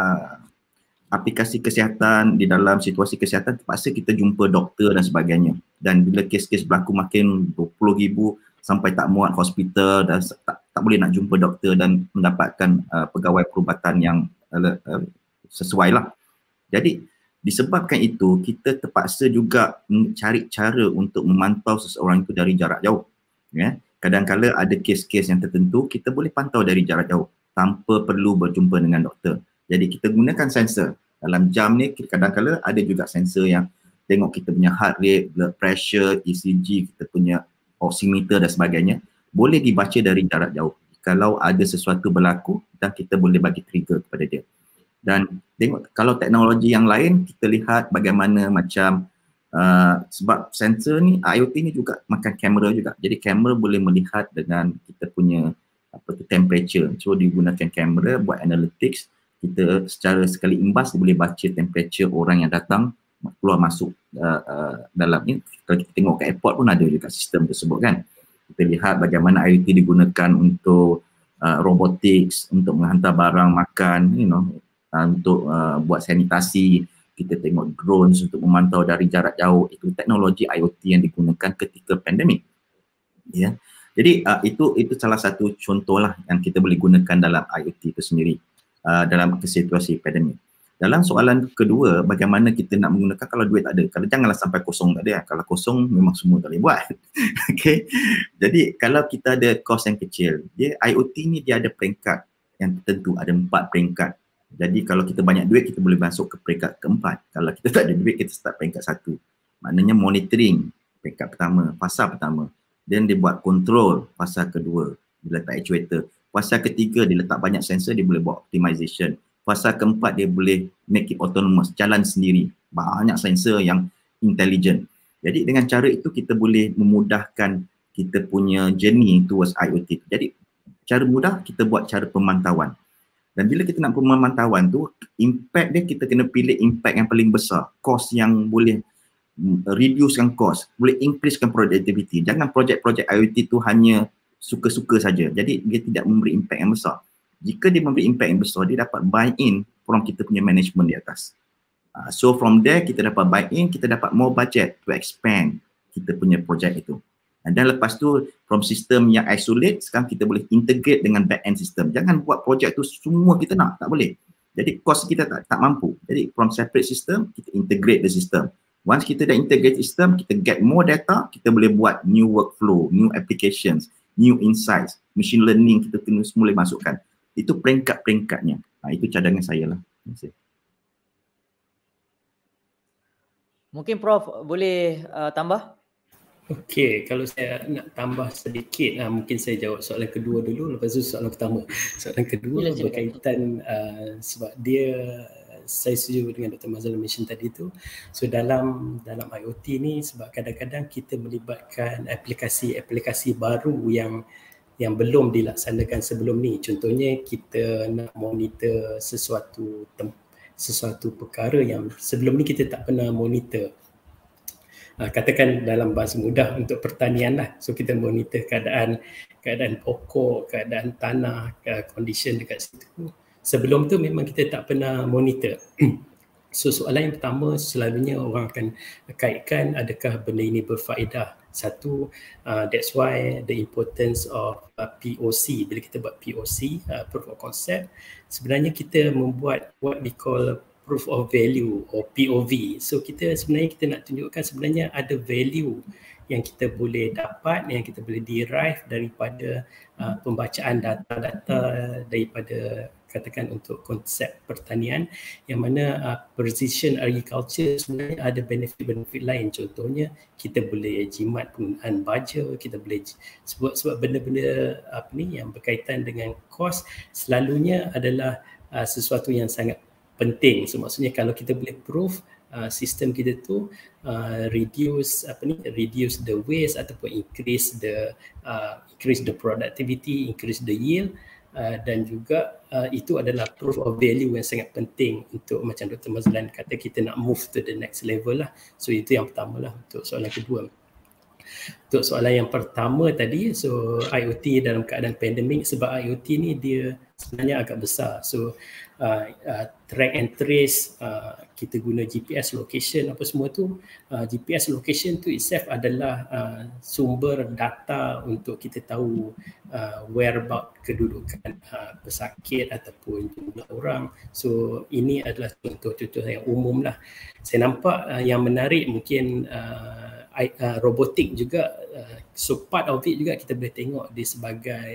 aplikasi kesihatan, di dalam situasi kesihatan, terpaksa kita jumpa doktor dan sebagainya. Dan bila kes-kes berlaku makin 20,000 sampai tak muat hospital dan tak boleh nak jumpa doktor dan mendapatkan pegawai perubatan yang sesuai lah. Jadi disebabkan itu, kita terpaksa juga mencari cara untuk memantau seseorang itu dari jarak jauh. Ya. Kadang-kadang ada kes-kes yang tertentu, kita boleh pantau dari jarak jauh tanpa perlu berjumpa dengan doktor. Jadi kita gunakan sensor. Dalam jam ni kadang-kadang ada juga sensor yang tengok kita punya heart rate, blood pressure, ECG, kita punya oximeter dan sebagainya, boleh dibaca dari jarak jauh. Kalau ada sesuatu berlaku dan kita boleh bagi trigger kepada dia. Dan tengok kalau teknologi yang lain, kita lihat bagaimana macam sebab sensor ni, IoT ni juga makan kamera juga. Jadi kamera boleh melihat dengan kita punya temperature. So digunakan kamera buat analytics, kita secara sekali imbas boleh baca temperature orang yang datang keluar masuk dalam ni. Kalau kita tengok kat airport pun ada juga sistem tersebut kan. Kita lihat bagaimana IoT digunakan untuk robotics, untuk menghantar barang makan, untuk buat sanitasi. Kita tengok drones untuk memantau dari jarak jauh. Itu teknologi IoT yang digunakan ketika pandemik. Ya. Jadi itu salah satu contoh lah yang kita boleh gunakan dalam IoT itu sendiri dalam situasi pandemik. Dalam soalan kedua, bagaimana kita nak menggunakan kalau duit tak ada. Kalau janganlah sampai kosong tak ada. Kalau kosong memang semua tak boleh buat. Okay. Jadi kalau kita ada kos yang kecil, IoT ni dia ada peringkat yang tertentu, ada 4 peringkat. Jadi kalau kita banyak duit, kita boleh masuk ke peringkat keempat. Kalau kita tak ada duit, kita start peringkat 1. Maknanya monitoring peringkat pertama, fasa pertama. Dan dia buat control fasa kedua, dia letak actuator. Fasa ketiga dia letak banyak sensor, dia boleh buat optimization. Fasa keempat dia boleh make it autonomous, jalan sendiri. Banyak sensor yang intelligent. Jadi dengan cara itu kita boleh memudahkan kita punya journey towards IoT. Jadi cara mudah kita buat cara pemantauan. Dan bila kita nak pemantauan tu, impact dia kita kena pilih impact yang paling besar. Cost yang boleh reducekan cost, boleh increasekan productivity. Jangan projek-projek IoT tu hanya suka-suka saja. Jadi dia tidak memberi impact yang besar. Jika dia memberi impact yang besar, dia dapat buy-in from kita punya management di atas. So from there kita dapat buy-in, kita dapat more budget to expand kita punya projek itu. Dan lepas tu from sistem yang isolate, sekarang kita boleh integrate dengan back-end system. Jangan buat projek tu semua kita nak, tak boleh. Jadi cost kita tak mampu. Jadi from separate system, kita integrate the system. Once kita dah integrate system, kita get more data, kita boleh buat new workflow, new applications, new insights, machine learning kita kena semula masukkan. Itu peringkat-peringkatnya. Itu cadangan saya lah. Terima kasih. Mungkin Prof boleh tambah? Okey, kalau saya nak tambah sedikit, mungkin saya jawab soalan kedua dulu, lepas tu soalan pertama. Soalan kedua berkaitan sebab saya setuju dengan Dr. Mazlan mention tadi tu. So dalam IoT ni, sebab kadang-kadang kita melibatkan aplikasi baru yang belum dilaksanakan sebelum ni. Contohnya kita nak monitor sesuatu perkara yang sebelum ni kita tak pernah monitor. Katakan dalam bahasa mudah untuk pertanian lah. So kita monitor keadaan pokok, keadaan tanah, condition dekat situ. Sebelum tu memang kita tak pernah monitor. So soalan yang pertama selalunya orang akan kaitkan adakah benda ini berfaedah. Satu, that's why the importance of POC. Bila kita buat POC, proof of concept, sebenarnya kita membuat what we call proof of value or POV. So kita nak tunjukkan sebenarnya ada value yang kita boleh dapat, yang kita boleh derive daripada pembacaan data-data daripada katakan untuk konsep pertanian, yang mana precision agriculture sebenarnya ada benefit-benefit lain. Contohnya kita boleh jimat penggunaan baja, kita boleh sebab benda-benda yang berkaitan dengan kos selalunya adalah sesuatu yang sangat penting. So maksudnya kalau kita boleh prove sistem kita tu reduce the waste ataupun increase the productivity, increase the yield, dan juga itu adalah proof of value yang sangat penting untuk macam Dr. Mazlan kata kita nak move to the next level lah. So itu yang pertama lah untuk soalan kedua. Untuk soalan yang pertama tadi, so IoT dalam keadaan pandemik, sebab IoT ni dia sebenarnya agak besar. So track and trace, kita guna GPS location apa semua tu. GPS location tu itself adalah sumber data untuk kita tahu whereabout kedudukan pesakit ataupun jumlah orang. So ini adalah contoh-contoh yang umum lah. Saya nampak yang menarik mungkin robotik juga, so part of it juga kita boleh tengok dia sebagai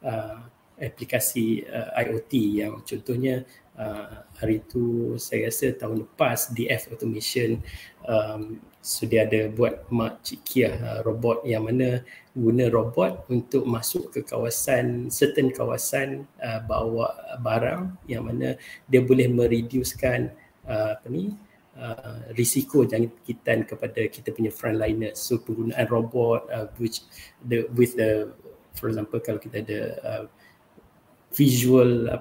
aplikasi IoT yang contohnya hari tu saya rasa tahun lepas DF Automation sudah ada buat Mak Cik Kia robot yang mana guna robot untuk masuk ke certain kawasan bawa barang yang mana dia boleh mereducekan risiko jangkitan kepada kita punya frontliners. So penggunaan robot for example kalau kita ada visual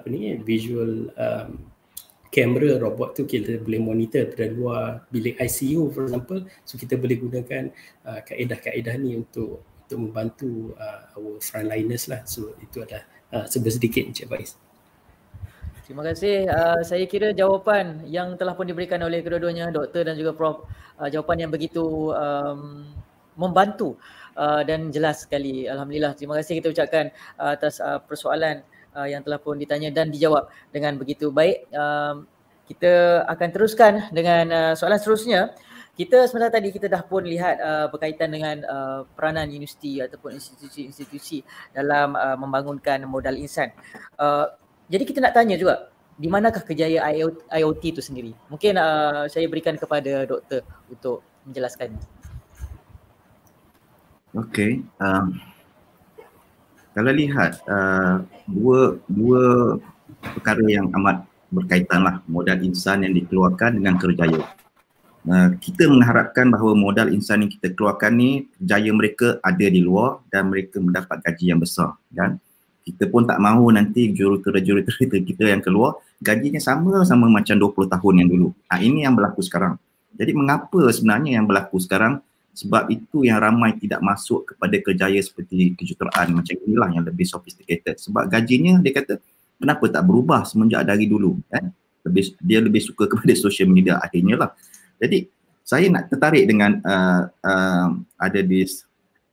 kamera robot tu, kita boleh monitor dari luar bilik ICU for example. So kita boleh gunakan kaedah-kaedah ni untuk membantu our frontliners lah. So itu adalah sedikit Encik Faiz. Terima kasih. Saya kira jawapan yang telah pun diberikan oleh kedua-duanya, Doktor dan juga Prof, jawapan yang begitu membantu dan jelas sekali. Alhamdulillah, terima kasih kita ucapkan atas persoalan yang telah pun ditanya dan dijawab dengan begitu baik. Kita akan teruskan dengan soalan seterusnya. Kita sebenarnya tadi kita dah pun lihat berkaitan dengan peranan universiti ataupun institusi-institusi dalam membangunkan modal insan. Jadi kita nak tanya juga, di manakah kejayaan IoT itu sendiri? Mungkin saya berikan kepada doktor untuk menjelaskan. Okey, kalau lihat dua perkara yang amat berkaitan lah, modal insan yang dikeluarkan dengan kerjaya. Kita mengharapkan bahawa modal insan yang kita keluarkan ni, kerjaya mereka ada di luar dan mereka mendapat gaji yang besar, kan? Kita pun tak mahu nanti jurutera-jurutera kita yang keluar gajinya sama macam 20 tahun yang dulu. Ini yang berlaku sekarang. Jadi mengapa sebenarnya yang berlaku sekarang? Sebab itu yang ramai tidak masuk kepada kerjaya seperti kejuruteraan macam inilah yang lebih sophisticated. Sebab gajinya dia kata kenapa tak berubah semenjak dari dulu, kan? Dia lebih suka kepada social media akhirnya lah. Jadi saya nak tertarik dengan ada this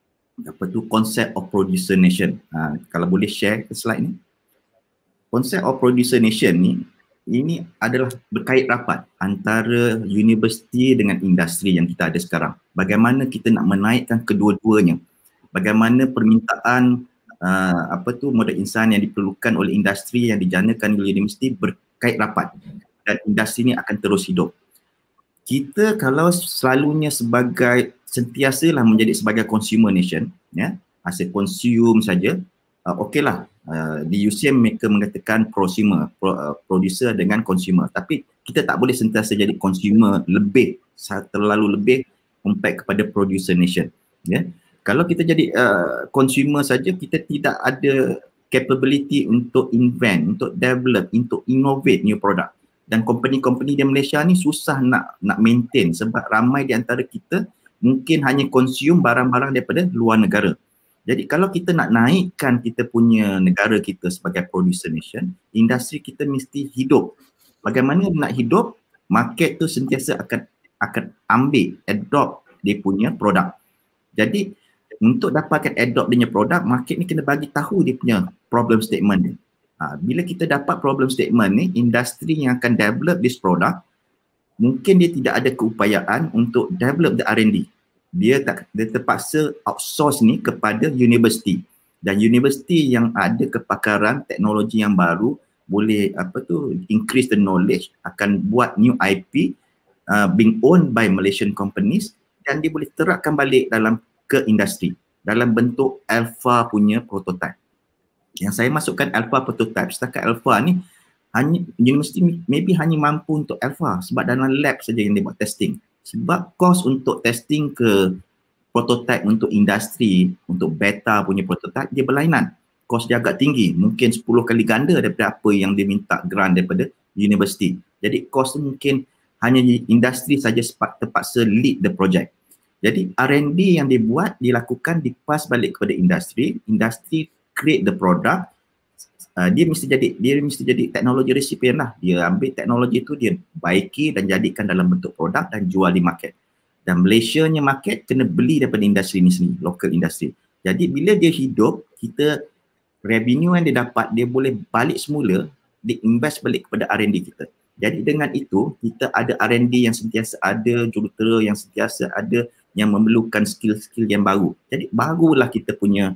konsep of producer nation. Kalau boleh share ke slide ni. Konsep of producer nation ni, ini adalah berkait rapat antara universiti dengan industri yang kita ada sekarang. Bagaimana kita nak menaikkan kedua-duanya. Bagaimana permintaan modal insan yang diperlukan oleh industri yang dijanakan oleh universiti berkait rapat. Dan industri ini akan terus hidup. Kita kalau selalunya sentiasalah menjadi sebagai consumer nation, ya, asyik consume saja, okeylah, di UCM mereka mengatakan prosumer, producer dengan consumer, tapi kita tak boleh sentiasa jadi consumer terlalu lebih compare kepada producer nation, ya. Kalau kita jadi consumer saja, kita tidak ada capability untuk invent, untuk develop, untuk innovate new product. Dan company-company di Malaysia ni susah nak maintain sebab ramai di antara kita mungkin hanya consume barang-barang daripada luar negara. Jadi kalau kita nak naikkan kita punya negara kita sebagai producer nation, industri kita mesti hidup. Bagaimana nak hidup? Market tu sentiasa akan ambil, adopt dia punya produk. Jadi untuk dapatkan adopt dia punya produk, market ni kena bagi tahu dia punya problem statement dia. Bila kita dapat problem statement ni, industri yang akan develop this product, mungkin dia tidak ada keupayaan untuk develop the R&D. Dia terpaksa outsource ni kepada universiti. Dan universiti yang ada kepakaran teknologi yang baru, boleh increase the knowledge, akan buat new IP being owned by Malaysian companies, dan dia boleh terapkan balik ke industri dalam bentuk alpha punya prototype. Yang saya masukkan alpha prototype, setakat alpha ni hanya universiti maybe hanya mampu untuk alpha sebab dalam lab saja yang dia buat testing. Sebab kos untuk testing ke prototype untuk industri, untuk beta punya prototype, dia berlainan. Kos dia agak tinggi, mungkin 10 kali ganda daripada apa yang dia minta grant daripada universiti. Jadi kos tu mungkin hanya industri saja terpaksa lead the project. Jadi R&D yang dibuat, dilakukan, dipas balik kepada industri, industri create the product, dia mesti jadi teknologi resipien lah. Dia ambil teknologi itu, dia baiki dan jadikan dalam bentuk produk dan jual di market. Dan Malaysianya market kena beli daripada industri ni sendiri, local industry. Jadi bila dia hidup, kita revenue yang dia dapat, dia boleh balik semula, dia invest balik kepada R&D kita. Jadi dengan itu, kita ada R&D yang sentiasa ada, jurutera yang sentiasa ada, yang memerlukan skill-skill yang baru. Jadi barulah kita punya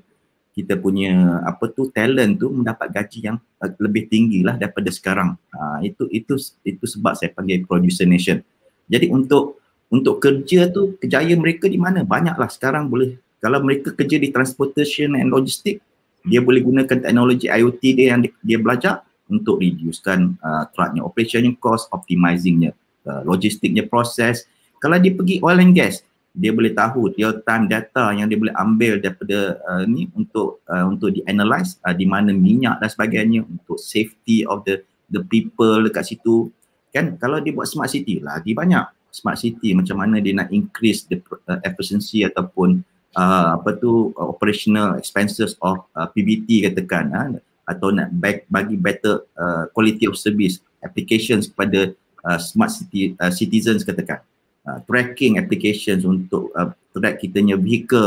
talent tu mendapat gaji yang lebih tinggi lah daripada sekarang. Itu sebab saya panggil producer nation. Jadi untuk kerja tu, kejayaan mereka di mana? Banyaklah sekarang boleh. Kalau mereka kerja di transportation and logistik, dia boleh gunakan teknologi IoT dia yang dia belajar untuk reducekan trucknya operationnya cost, optimizingnya logistiknya proses. Kalau dia pergi oil and gas, dia boleh tahu real time data yang dia boleh ambil daripada ni untuk di-analyze di mana minyak dan sebagainya, untuk safety of the people dekat situ. Kan kalau dia buat smart city, lagi banyak smart city, macam mana dia nak increase the efficiency ataupun operational expenses of PBT katakan, atau nak bagi better quality of service applications kepada smart city citizens katakan. Tracking applications untuk track kitanya vehicle,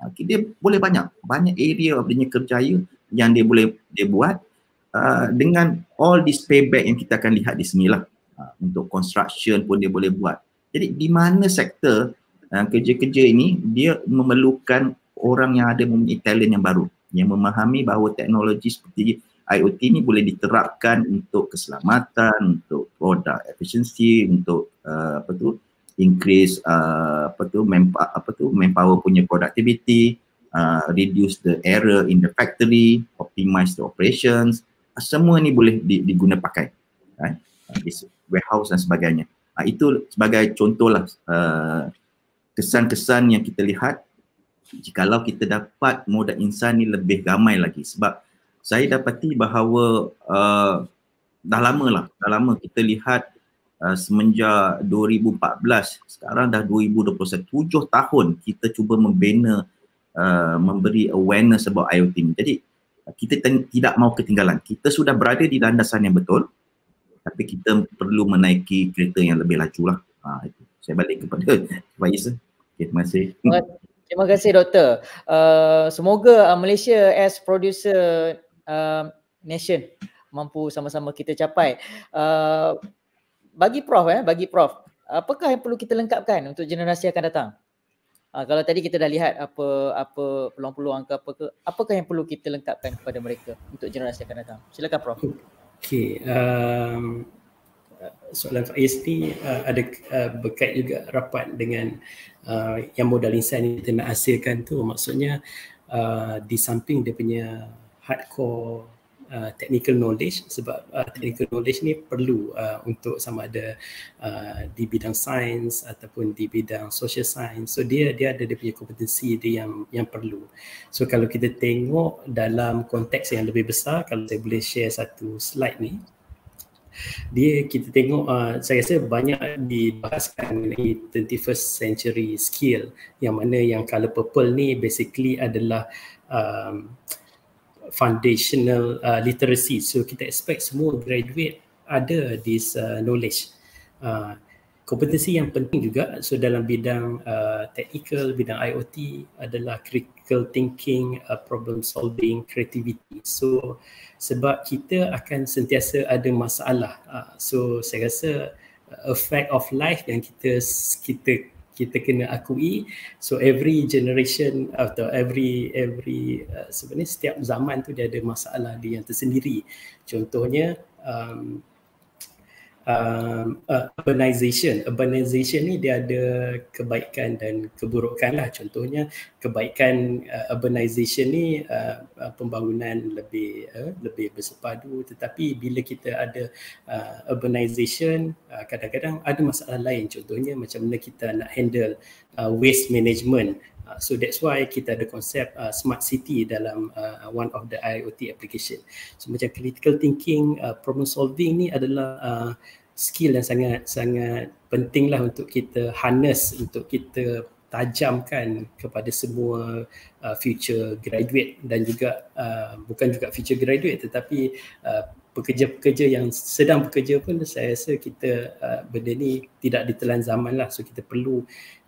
Dia boleh banyak area of dia kerjaya yang dia buat dengan all this payback yang kita akan lihat di sini lah. Untuk construction pun dia boleh buat. Jadi di mana sektor kerja-kerja ini dia memerlukan orang yang ada mempunyai talent yang baru, yang memahami bahawa teknologi seperti IoT ni boleh diterapkan untuk keselamatan, untuk product efficiency, untuk increase manpower punya productivity, reduce the error in the factory, optimize the operations. Semua ni boleh diguna pakai, warehouse dan sebagainya. Itu sebagai contohlah kesan-kesan yang kita lihat jikalau kita dapat modal insan ni lebih ramai lagi. Sebab saya dapati bahawa dah lama kita lihat semenjak 2014, sekarang dah 2021, 7 tahun kita cuba membina, memberi awareness about IoT ni. Jadi kita tidak mau ketinggalan. Kita sudah berada di landasan yang betul, tapi kita perlu menaiki kereta yang lebih laju lah. Itu. Saya balik kepada Faiz. Okay, terima kasih. Terima kasih Doktor. Semoga Malaysia as producer nation mampu sama-sama kita capai. Bagi Prof, apakah yang perlu kita lengkapkan untuk generasi akan datang? Kalau tadi kita dah lihat apa peluang-peluang apakah yang perlu kita lengkapkan kepada mereka untuk generasi akan datang? Silakan Prof. Okey, soalan Faiz ni ada berkait juga rapat dengan yang modal insan yang kita nak hasilkan tu. Maksudnya di samping dia punya hardcore technical knowledge, sebab technical knowledge ni perlu untuk sama ada di bidang sains ataupun di bidang social science. So dia ada dia punya kompetensi dia yang perlu. So kalau kita tengok dalam konteks yang lebih besar, kalau saya boleh share satu slide ni, kita tengok saya rasa banyak dibahaskan mengenai 21st century skill, yang mana yang colour purple ni basically adalah foundational literacy. So kita expect semua graduate ada this knowledge. Kompetensi yang penting juga, so dalam bidang technical, bidang IoT adalah critical thinking, problem solving, creativity. So sebab kita akan sentiasa ada masalah, so saya rasa a fact of life yang kita kena akui. So every generation atau every sebenarnya setiap zaman tu dia ada masalah dia yang tersendiri. Contohnya urbanization ni dia ada kebaikan dan keburukan lah. Contohnya kebaikan urbanization ni pembangunan lebih bersepadu, tetapi bila kita ada urbanization kadang-kadang ada masalah lain. Contohnya macam mana kita nak handle waste management. So that's why kita ada konsep smart city dalam one of the IoT application. So macam critical thinking, problem solving ni adalah skill yang sangat penting lah untuk kita harness, untuk kita tajamkan kepada semua future graduate dan juga bukan juga future graduate tetapi pekerja-pekerja yang sedang bekerja pun. Saya rasa kita benda ni tidak ditelan zaman lah. So kita perlu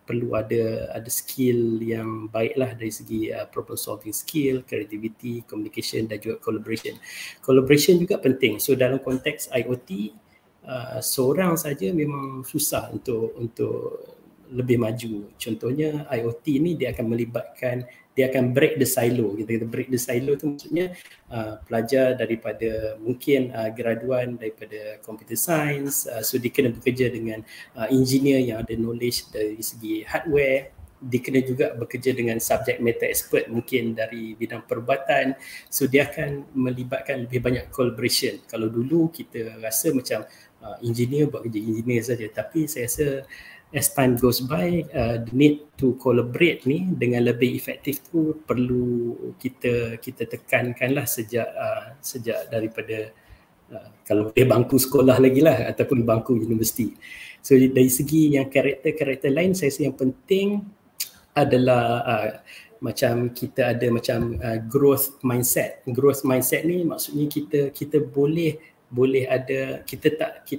ada skill yang baiklah dari segi problem solving skill, creativity, communication dan juga collaboration. Collaboration juga penting. So dalam konteks IoT, seorang saja memang susah untuk lebih maju. Contohnya IoT ni dia akan melibatkan, dia akan break the silo. Kita break the silo tu maksudnya pelajar daripada mungkin graduan daripada computer science, so dia kena bekerja dengan engineer yang ada knowledge dari segi hardware. Dia kena juga bekerja dengan subject matter expert mungkin dari bidang perubatan. So dia akan melibatkan lebih banyak collaboration. Kalau dulu kita rasa macam engineer buat kerja engineer saja, tapi saya rasa as time goes by, the need to collaborate ni dengan lebih efektif tu perlu kita tekankanlah sejak daripada kalau dia bangku sekolah lagi lah ataupun bangku universiti. So dari segi yang karakter lain, saya rasa yang penting adalah macam kita ada macam growth mindset. Growth mindset ni maksudnya kita boleh ada, kita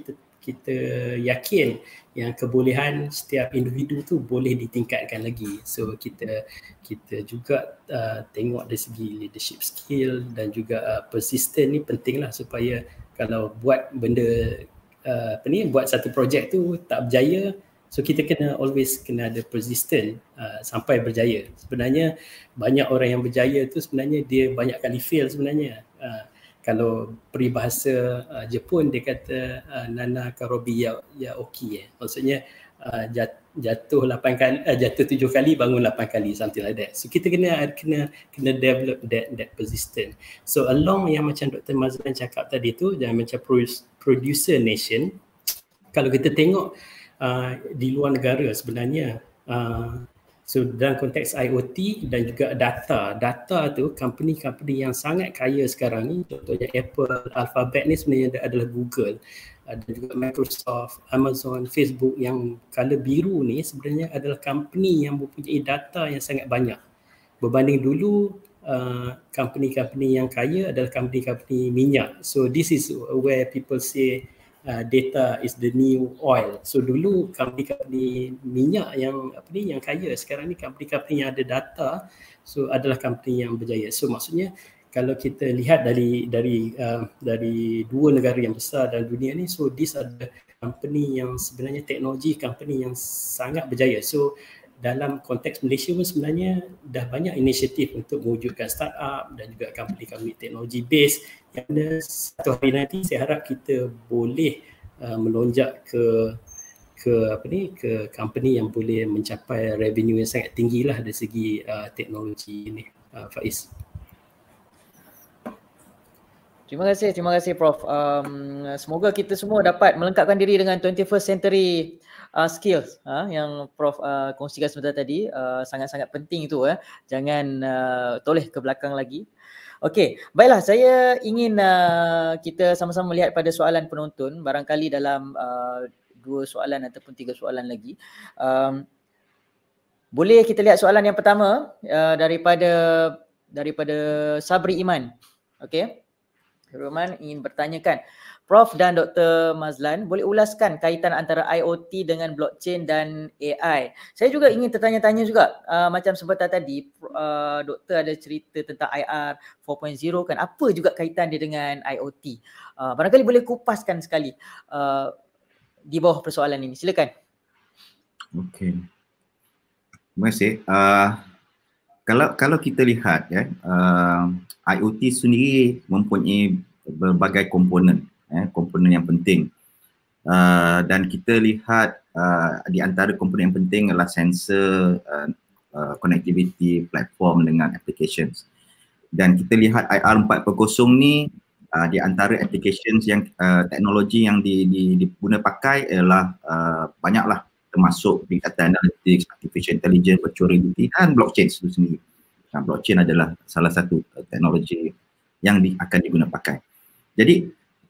kita yakin yang kebolehan setiap individu tu boleh ditingkatkan lagi. So kita juga tengok dari segi leadership skill dan juga persistent ni penting lah, supaya kalau buat benda buat satu projek tu tak berjaya, so kita always kena ada persistent sampai berjaya. Sebenarnya banyak orang yang berjaya tu sebenarnya dia banyak kali fail sebenarnya. Kalau peribahasa Jepun dia kata nana karobi ya oki, maksudnya jatuh 8 kali, jatuh 7 kali bangun 8 kali, something like that. So kita kena develop that persistent. So along yang macam Dr. Mazlan cakap tadi tu, dan macam producer nation, kalau kita tengok di luar negara sebenarnya, so dalam konteks IoT dan juga data tu, company-company yang sangat kaya sekarang ni, contohnya Apple, Alphabet ni sebenarnya adalah Google, dan juga Microsoft, Amazon, Facebook. Yang color biru ni sebenarnya adalah company yang mempunyai data yang sangat banyak. Berbanding dulu, company-company yang kaya adalah company-company minyak. So this is where people say data is the new oil. So dulu company-company minyak yang yang kaya, sekarang ni company-company yang ada data, so adalah company yang berjaya. So maksudnya kalau kita lihat dari dua negara yang besar dalam dunia ni, so these are the company yang sebenarnya teknologi company yang sangat berjaya. So dalam konteks Malaysia pun sebenarnya dah banyak inisiatif untuk mewujudkan startup dan juga company-company teknologi base yang satu hari nanti saya harap kita boleh melonjak ke company yang boleh mencapai revenue yang sangat tinggi lah dari segi teknologi ini. Faiz. Terima kasih Prof. Semoga kita semua dapat melengkapkan diri dengan 21st century skills yang Prof kongsikan sebentar tadi. Sangat-sangat penting itu. Jangan toleh ke belakang lagi. Okey, baiklah, saya ingin kita sama-sama melihat pada soalan penonton. Barangkali dalam 2 soalan ataupun 3 soalan lagi. Boleh kita lihat soalan yang pertama daripada Sabri Iman. Okey. Roman ingin bertanyakan, Prof dan Dr. Mazlan boleh ulaskan kaitan antara IoT dengan blockchain dan AI. Saya juga ingin tertanya-tanya juga, macam sebentar tadi Doktor ada cerita tentang IR 4.0 kan, apa juga kaitan dia dengan IoT. Barangkali boleh kupaskan sekali di bawah persoalan ini. Silakan. Okey. Terima kasih. Kalau kita lihat IoT sendiri mempunyai berbagai komponen yang penting, dan kita lihat di antara komponen yang penting adalah sensor, connectivity, platform dengan applications. Dan kita lihat IR 4.0 ni di antara applications yang teknologi yang diguna pakai ialah banyaklah, termasuk big data analytics, artificial intelligence, virtual reality dan blockchain itu sendiri. Blockchain adalah salah satu teknologi yang akan diguna pakai. Jadi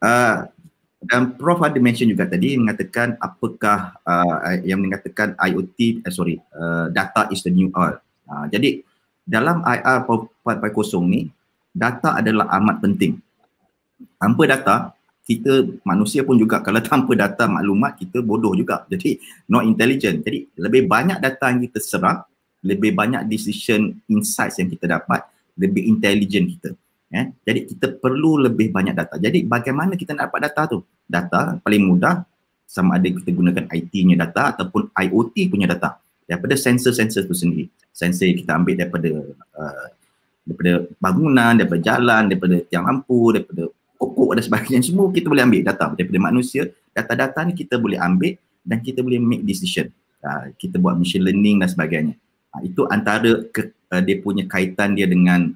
dan Prof ada mention juga tadi mengatakan apakah yang mengatakan IoT, data is the new oil. Jadi dalam IR 4.0 ni, data adalah amat penting. Tanpa data, kita manusia pun juga kalau tanpa data maklumat kita bodoh juga. Jadi not intelligent. Jadi lebih banyak data yang kita serap, lebih banyak decision insights yang kita dapat, lebih intelligent kita. Jadi kita perlu lebih banyak data. Jadi bagaimana kita nak dapat data tu? Data paling mudah sama ada kita gunakan IT-nya data ataupun IoT punya data. Daripada sensor-sensor tu sendiri. Sensor kita ambil daripada bangunan, daripada jalan, daripada tiang lampu, daripada pokok dan sebagainya, semua kita boleh ambil data daripada manusia. Data-data ni kita boleh ambil dan kita boleh make decision. Kita buat machine learning dan sebagainya. Itu antara dia punya kaitan dia dengan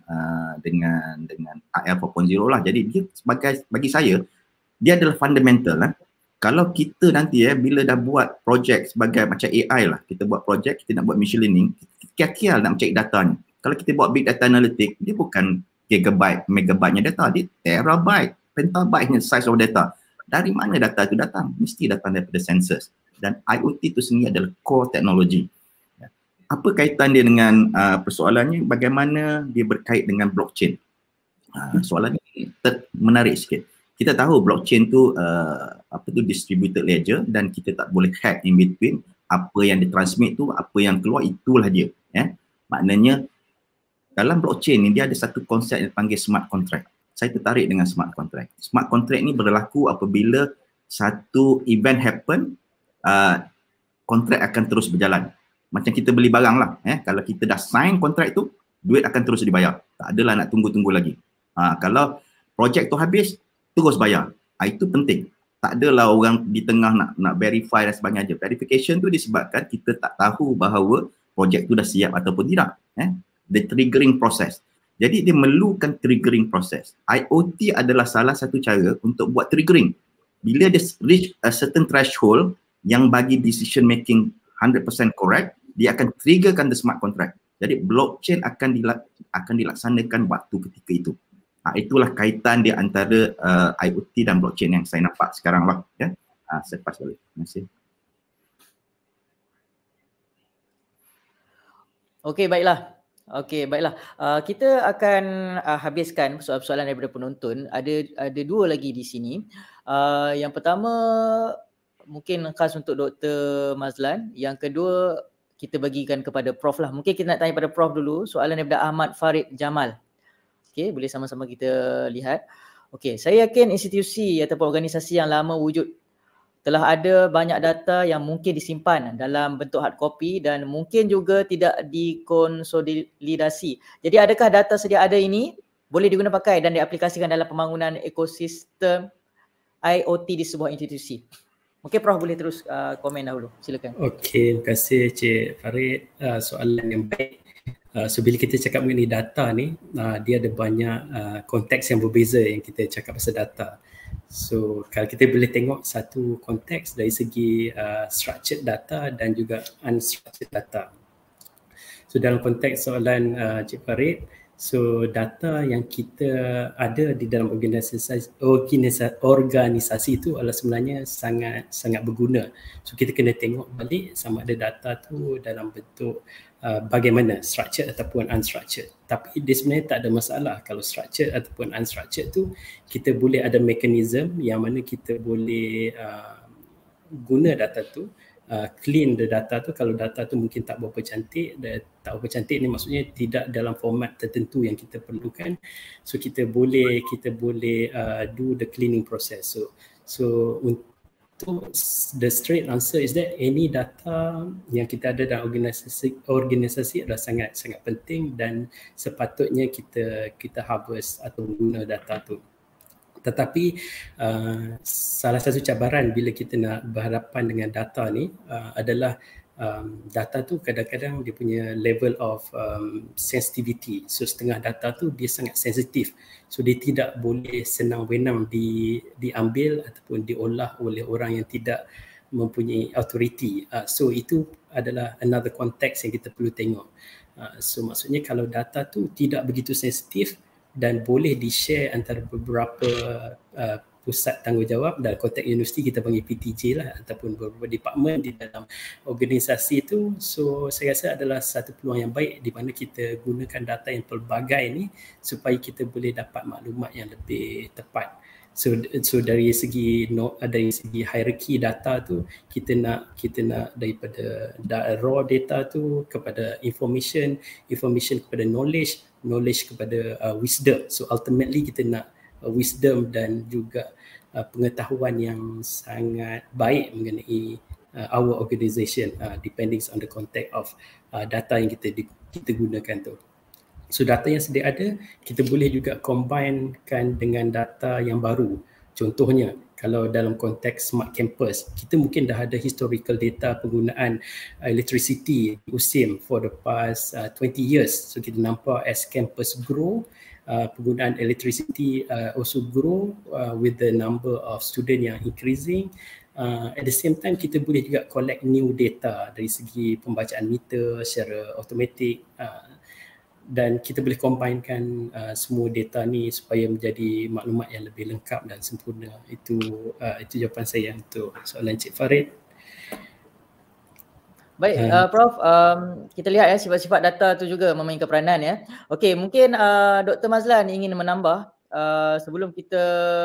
IR 4.0 lah. Jadi dia bagi saya dia adalah fundamental lah. Kalau kita nanti bila dah buat projek sebagai macam AI lah, kita buat projek, kita nak buat machine learning, kial-kial nak cek datanya. Kalau kita buat big data analytics, dia bukan gigabyte, megabyte-nya data, dia terabyte, petabyte-nya size of data. Dari mana data itu datang? Mesti datang daripada sensors. Dan IoT itu sendiri adalah core teknologi. Apa kaitan dia dengan persoalannya, bagaimana dia berkait dengan blockchain? Soalan ini menarik sikit. Kita tahu blockchain tu apa tu distributed ledger, dan kita tak boleh hack in between. Apa yang ditransmit tu, apa yang keluar, itulah dia. Maknanya dalam blockchain ni dia ada satu konsep yang dipanggil smart contract. Saya tertarik dengan smart contract. Smart contract ni berlaku apabila satu event happen, kontrak akan terus berjalan. Macam kita beli barang lah. Kalau kita dah sign kontrak tu, duit akan terus dibayar. Tak adalah nak tunggu-tunggu lagi. Kalau projek tu habis, terus bayar. Itu penting. Tak adalah orang di tengah nak verify dan sebagainya. Verification tu disebabkan kita tak tahu bahawa projek tu dah siap ataupun tidak. The triggering process. Jadi dia memerlukan triggering process. IoT adalah salah satu cara untuk buat triggering. Bila dia reach a certain threshold yang bagi decision making 100% correct, dia akan triggerkan the smart contract. Jadi blockchain akan dilaksanakan waktu ketika itu. Itulah kaitan dia antara IoT dan blockchain yang saya nampak sekarang lah. Saya pass balik. Terima kasih. Okey, baiklah. Kita akan habiskan soalan-soalan daripada penonton. Ada dua lagi di sini. Yang pertama mungkin khas untuk Dr. Mazlan. Yang kedua kita bagikan kepada Prof lah. Mungkin kita nak tanya pada Prof dulu. Soalan daripada Ahmad Farid Jamal. Okey, boleh sama-sama kita lihat. Okey, saya yakin institusi ataupun organisasi yang lama wujud telah ada banyak data yang mungkin disimpan dalam bentuk hard copy dan mungkin juga tidak dikonsolidasi. Jadi adakah data sedia ada ini boleh diguna pakai dan diaplikasikan dalam pembangunan ekosistem IoT di sebuah institusi? Mungkin Prof boleh terus komen dahulu. Silakan. Okey, terima kasih Cik Farid. Soalan yang baik. So bila kita cakap mengenai data ni, dia ada banyak konteks yang berbeza yang kita cakap pasal data. So kalau kita boleh tengok satu konteks dari segi structured data dan juga unstructured data. So dalam konteks soalan Cik Farid, so data yang kita ada di dalam organisasi itu adalah sebenarnya sangat berguna. So kita kena tengok balik sama ada data tu dalam bentuk bagaimana, structured ataupun unstructured. Tapi dia sebenarnya tak ada masalah kalau structured ataupun unstructured tu kita boleh ada mekanisme yang mana kita boleh guna data tu, clean the data tu. Kalau data tu mungkin tak berapa cantik, ni maksudnya tidak dalam format tertentu yang kita perlukan, so kita boleh do the cleaning process. So untuk the straight answer is that any data yang kita ada dalam organisasi adalah sangat penting dan sepatutnya kita harvest atau guna data tu. Tetapi salah satu cabaran bila kita nak berhadapan dengan data ni adalah data tu kadang-kadang dia punya level of sensitivity. So setengah data tu dia sangat sensitif. So dia tidak boleh senang-wenang diambil ataupun diolah oleh orang yang tidak mempunyai authority. So itu adalah another context yang kita perlu tengok. So maksudnya kalau data tu tidak begitu sensitif dan boleh di-share antara beberapa pusat tanggungjawab, dalam konteks universiti kita panggil PTJ lah, ataupun beberapa department di dalam organisasi itu. So saya rasa adalah satu peluang yang baik di mana kita gunakan data yang pelbagai ni supaya kita boleh dapat maklumat yang lebih tepat. So dari segi hierarchy data tu kita nak daripada raw data tu kepada information kepada knowledge kepada wisdom. So ultimately kita nak wisdom dan juga pengetahuan yang sangat baik mengenai our organisation, depending on the context of data yang kita gunakan tu. So data yang sedia ada kita boleh juga combinekan dengan data yang baru. Contohnya kalau dalam konteks smart campus, kita mungkin dah ada historical data penggunaan electricity di USIM for the past 20 years. So kita nampak as campus grow, penggunaan electricity also grow with the number of student yang increasing. At the same time kita boleh juga collect new data dari segi pembacaan meter secara automatik, dan kita boleh combinekan semua data ni supaya menjadi maklumat yang lebih lengkap dan sempurna. Itu jawapan saya untuk soalan Cik Farid. Baik, Prof, kita lihat ya sifat-sifat data tu juga memainkan peranan ya. Okey, mungkin Dr. Mazlan ingin menambah sebelum kita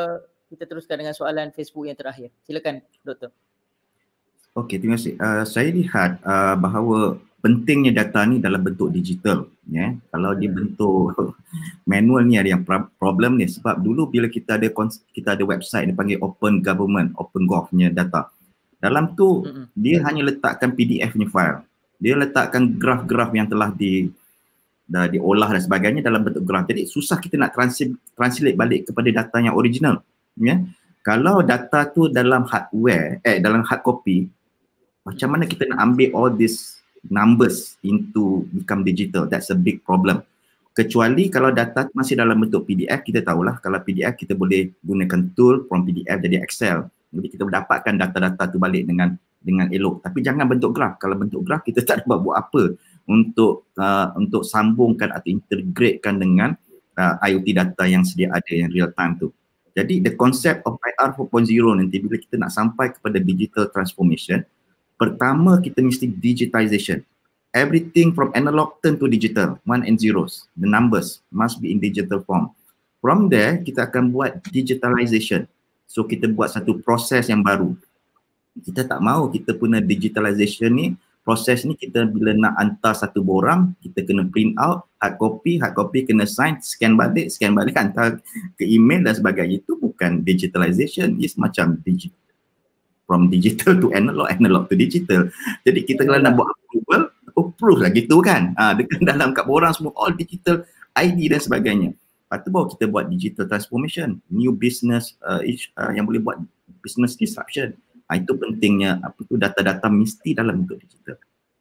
kita teruskan dengan soalan Facebook yang terakhir. Silakan Doktor. Okey, terima kasih. Saya lihat bahawa pentingnya data ni dalam bentuk digital. Ya, kalau di bentuk manual ni ada yang problem ni, sebab dulu bila kita ada website yang dipanggil Open Government, Open Gov punya data. Dalam tu dia hanya letakkan PDF punya file. Dia letakkan graf-graf yang telah diolah dan sebagainya dalam bentuk graf. Jadi susah kita nak translate balik kepada data yang original. Ya. Kalau data tu dalam hardware, dalam hard copy, macam mana kita nak ambil all these numbers into become digital? That's a big problem. Kecuali kalau data masih dalam bentuk PDF, kita tahulah kalau PDF kita boleh gunakan tool from PDF jadi Excel. Jadi kita mendapatkan data-data tu balik dengan elok. Tapi jangan bentuk graf. Kalau bentuk graf kita tak dapat buat apa untuk sambungkan atau integratekan dengan IoT data yang sedia ada yang real time tu. Jadi the concept of IR 4.0 nanti bila kita nak sampai kepada digital transformation, pertama kita mesti digitization. Everything from analog turn to digital, 1 and zeros. The numbers must be in digital form. From there, kita akan buat digitalization. So kita buat satu proses yang baru. Kita tak mahu kita punya digitalization ni, proses ni kita bila nak hantar satu borang, kita kena print out, hard copy kena sign, scan balik, hantar ke email dan sebagainya. Itu bukan digitalization, it's macam from digital to analog to digital. Jadi kita kalau nak buat approve lah gitu kan. Dekat dalam kat borang semua all digital ID dan sebagainya. Lepas tu baru kita buat digital transformation, new business yang boleh buat business disruption. Itu pentingnya data-data mesti dalam bentuk digital.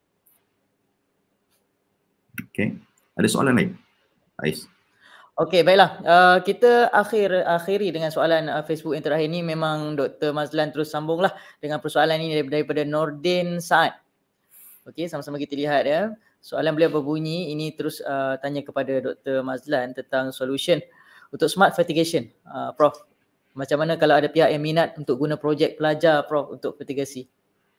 Okay. Ada soalan lain? Ais. Okey, baiklah. Kita akhiri dengan soalan Facebook yang terakhir ni. Memang Dr. Mazlan terus sambunglah dengan persoalan ini daripada Nordin Saad. Okey, sama-sama kita lihat ya. Soalan beliau berbunyi, ini terus tanya kepada Dr. Mazlan tentang solution untuk smart fertigation. Prof, macam mana kalau ada pihak yang minat untuk guna projek pelajar Prof untuk fertigasi?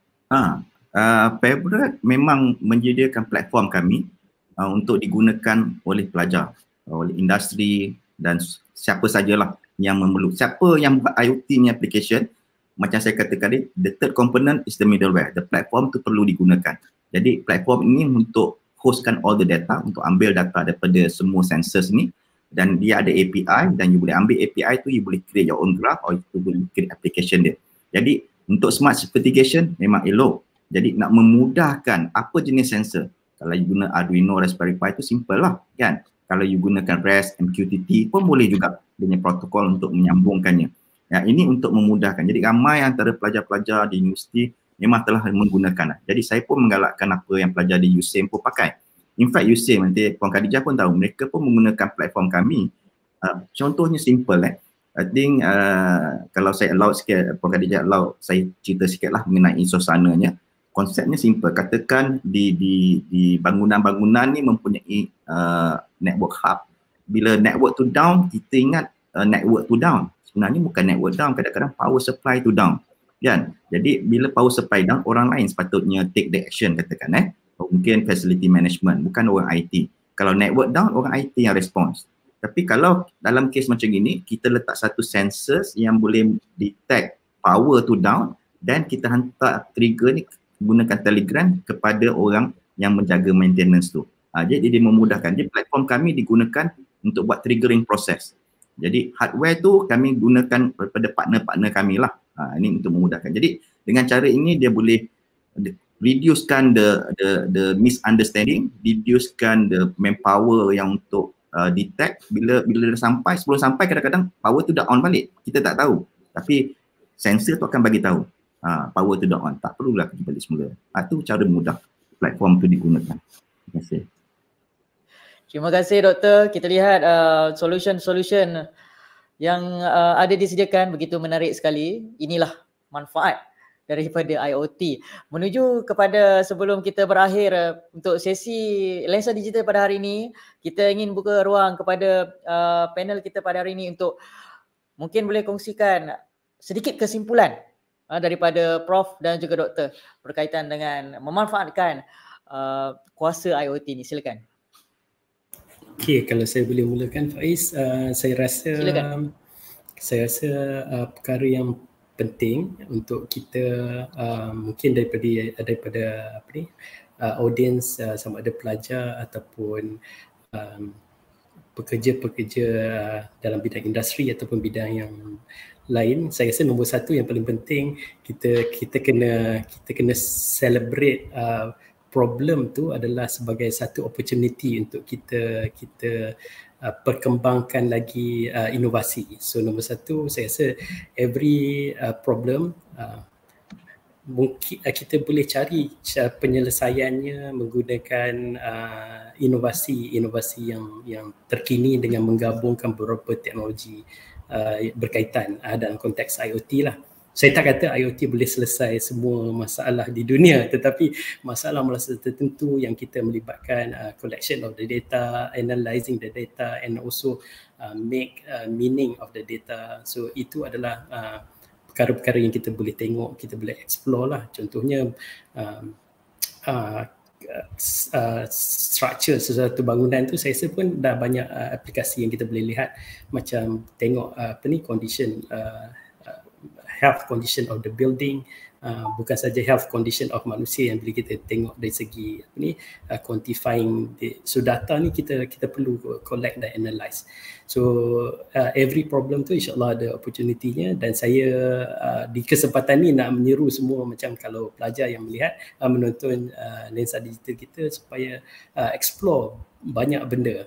Favorite memang menyediakan platform kami untuk digunakan oleh pelajar, oleh industri dan siapa sajalah yang memerlukan. Siapa yang buat IoT ni application, macam saya kata tadi, the third component is the middleware. The platform tu perlu digunakan. Jadi platform ini untuk hostkan all the data, untuk ambil data daripada semua sensors ni, dan dia ada API dan you boleh ambil API tu, you boleh create your own graph or you boleh create application dia. Jadi untuk smart fertigation memang elok. Jadi nak memudahkan apa jenis sensor. Kalau you guna Arduino Raspberry Pi tu simple lah kan. Kalau you gunakan REST, MQTT pun boleh juga dengan protokol untuk menyambungkannya. Ya, ini untuk memudahkan. Jadi ramai antara pelajar-pelajar di universiti memang telah menggunakan. Jadi saya pun menggalakkan apa yang pelajar di USAM pun pakai. In fact USAM nanti Puan Khadijah pun tahu, mereka pun menggunakan platform kami. Contohnya simple I think kalau saya allow sikit, Puan Khadijah allow saya cerita sikit lah mengenai suasananya. Konsepnya simple. Katakan di bangunan-bangunan ni mempunyai network hub. Bila network tu down, kita ingat network tu down. Sebenarnya bukan network down, kadang-kadang power supply tu down. Kan? Jadi bila power supply down, orang lain sepatutnya take the action katakan mungkin facility management, bukan orang IT. Kalau network down, orang IT yang respons. Tapi kalau dalam kes macam ini, kita letak satu sensors yang boleh detect power tu down dan kita hantar trigger ni gunakan Telegram kepada orang yang menjaga maintenance tu. Jadi dia memudahkan. Jadi platform kami digunakan untuk buat triggering proses. Jadi hardware tu kami gunakan daripada partner-partner kami lah. Ini untuk memudahkan. Jadi dengan cara ini dia boleh reducekan the misunderstanding, reducekan the manpower yang untuk detect. Bila dah sampai, sebelum sampai kadang-kadang power tu dah on balik. Kita tak tahu. Tapi sensor tu akan bagi tahu. Power tu dah on, tak perlulah pergi balik semula. Itu cara mudah platform tu digunakan. Terima kasih. Terima kasih Doktor. Kita lihat solution-solution yang ada disediakan begitu menarik sekali. Inilah manfaat daripada IoT. Menuju kepada sebelum kita berakhir untuk sesi Lensa Digital pada hari ini, kita ingin buka ruang kepada panel kita pada hari ini untuk mungkin boleh kongsikan sedikit kesimpulan daripada Prof dan juga Doktor berkaitan dengan memanfaatkan kuasa IoT ni. Silakan. Okey, kalau saya boleh mulakan Faiz, saya rasa Saya rasa perkara yang penting untuk kita mungkin daripada apa ni audience sama ada pelajar ataupun pekerja-pekerja dalam bidang industri ataupun bidang yang lain, saya rasa nombor satu yang paling penting kita kena celebrate problem tu adalah sebagai satu opportunity untuk kita perkembangkan lagi inovasi. So nombor satu, saya rasa every problem mungkin kita boleh cari penyelesaiannya menggunakan inovasi yang terkini dengan menggabungkan beberapa teknologi berkaitan dalam konteks IoT lah. Saya tak kata IoT boleh selesai semua masalah di dunia, tetapi masalah-masalah tertentu yang kita melibatkan collection of the data, analyzing the data and also make meaning of the data. So itu adalah perkara-perkara yang kita boleh tengok, kita boleh explore lah. Contohnya structure sesuatu bangunan tu saya rasa pun dah banyak aplikasi yang kita boleh lihat, macam tengok condition health condition of the building, bukan saja health condition of manusia yang bila kita tengok dari segi quantifying so data ni kita perlu collect dan analyse. So every problem tu insyaAllah ada opportunity-nya, dan saya di kesempatan ni nak menyeru semua, macam kalau pelajar yang melihat menonton lensa digital kita, supaya explore banyak benda.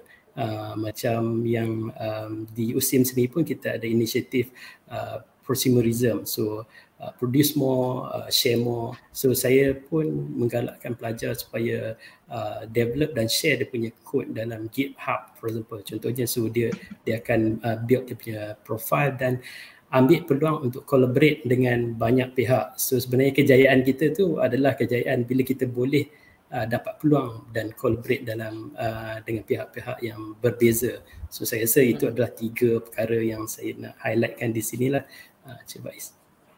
Macam yang di USIM sendiri pun kita ada inisiatif prosumerism, so produce more, share more. So saya pun menggalakkan pelajar supaya develop dan share dia punya code dalam GitHub, for example. Contohnya, so dia akan build dia punya profile dan ambil peluang untuk collaborate dengan banyak pihak. So sebenarnya kejayaan kita tu adalah kejayaan bila kita boleh dapat peluang dan collaborate dengan pihak-pihak yang berbeza. So saya rasa itu adalah 3 perkara yang saya nak highlightkan di sinilah. Cik Baiz.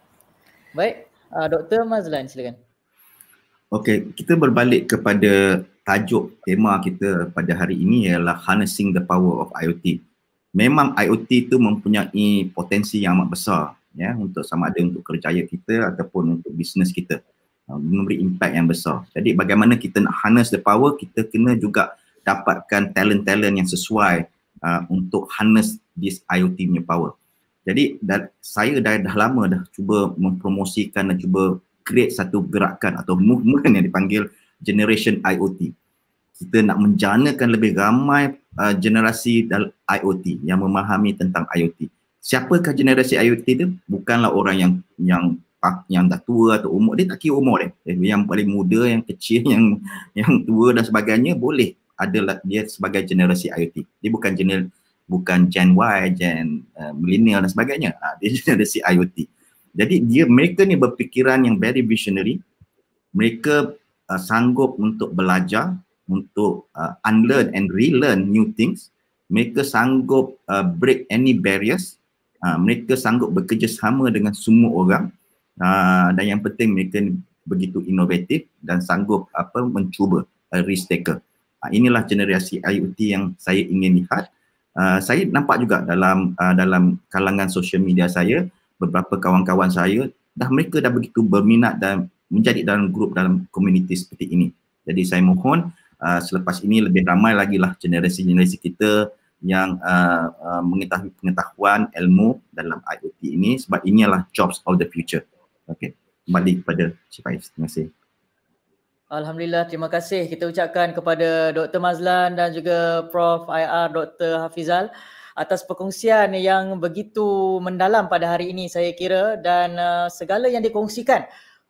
Baik, Dr. Mazlan silakan. Okey, kita berbalik kepada tajuk tema kita pada hari ini ialah Harnessing the Power of IoT. Memang IoT itu mempunyai potensi yang amat besar, ya, untuk sama ada untuk kerjaya kita ataupun untuk bisnes kita, memberi impact yang besar. Jadi bagaimana kita nak harness the power, kita kena juga dapatkan talent-talent yang sesuai untuk harness this IoT punya power. Jadi saya dah lama dah cuba mempromosikan dan cuba create satu gerakan atau movement yang dipanggil Generation IoT. Kita nak menjanakan lebih ramai generasi IoT yang memahami tentang IoT. Siapakah generasi IoT itu? Bukanlah orang yang dah tua atau umur, dia tak kira umur dia. Yang paling muda, yang kecil, yang tua dan sebagainya boleh adalah dia sebagai generasi IoT. Dia bukan Gen Y, Gen millennial dan sebagainya. Dia generasi IoT. Jadi mereka ni berfikiran yang very visionary. Mereka sanggup untuk belajar, untuk unlearn and relearn new things. Mereka sanggup break any barriers. Mereka sanggup bekerjasama dengan semua orang. Dan yang penting mereka begitu inovatif dan sanggup mencuba, risk taker. Inilah generasi IoT yang saya ingin lihat. Saya nampak juga dalam kalangan social media saya, beberapa kawan-kawan saya mereka dah begitu berminat dan menjadi dalam grup, dalam komuniti seperti ini. Jadi saya mohon selepas ini lebih ramai lagi lah generasi-generasi kita yang mengetahui pengetahuan ilmu dalam IoT ini, sebab inilah jobs of the future. Okey, kembali kepada Cik Faiz. Terima kasih. Alhamdulillah, terima kasih kita ucapkan kepada Dr. Mazlan dan juga Prof IR Dr. Hafizal atas perkongsian yang begitu mendalam pada hari ini saya kira, dan segala yang dikongsikan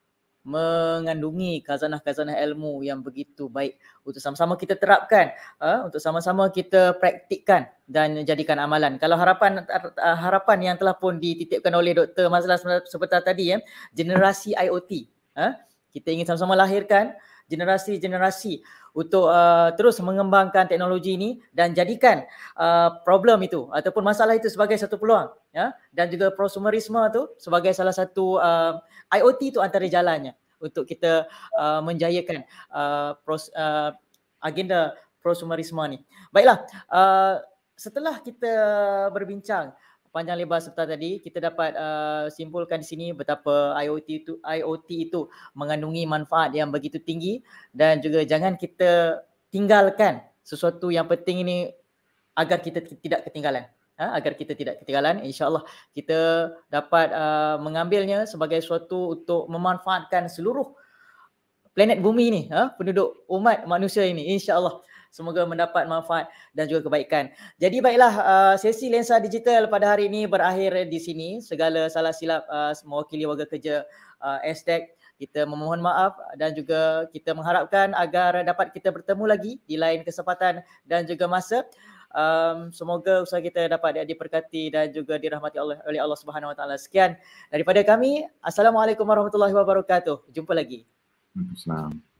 mengandungi khazanah-khazanah ilmu yang begitu baik untuk sama-sama kita terapkan, untuk sama-sama kita praktikkan dan jadikan amalan. Kalau harapan yang telah pun dititipkan oleh Dr. Mazlan seperti tadi, generasi IoT, kita ingin sama-sama lahirkan generasi-generasi untuk terus mengembangkan teknologi ini dan jadikan problem itu ataupun masalah itu sebagai satu peluang, ya, dan juga prosumerisme itu sebagai salah satu IoT itu antara jalannya untuk kita menjayakan agenda prosumerisme ni. Baiklah, setelah kita berbincang panjang lebar sebentar tadi, kita dapat simpulkan di sini betapa IoT itu mengandungi manfaat yang begitu tinggi, dan juga jangan kita tinggalkan sesuatu yang penting ini agar kita tidak ketinggalan. Agar kita tidak ketinggalan, insya-Allah kita dapat mengambilnya sebagai sesuatu untuk memanfaatkan seluruh planet bumi ni, penduduk umat manusia ini, insya-Allah semoga mendapat manfaat dan juga kebaikan. Jadi baiklah, sesi Lensa Digital pada hari ini berakhir di sini. Segala salah silap mewakili warga kerja SDEC, kita memohon maaf dan juga kita mengharapkan agar dapat kita bertemu lagi di lain kesempatan dan juga masa. Semoga usaha kita dapat diberkati dan juga dirahmati oleh Allah Subhanahu Wa Taala. Sekian daripada kami. Assalamualaikum warahmatullahi wabarakatuh. Jumpa lagi. Assalamualaikum.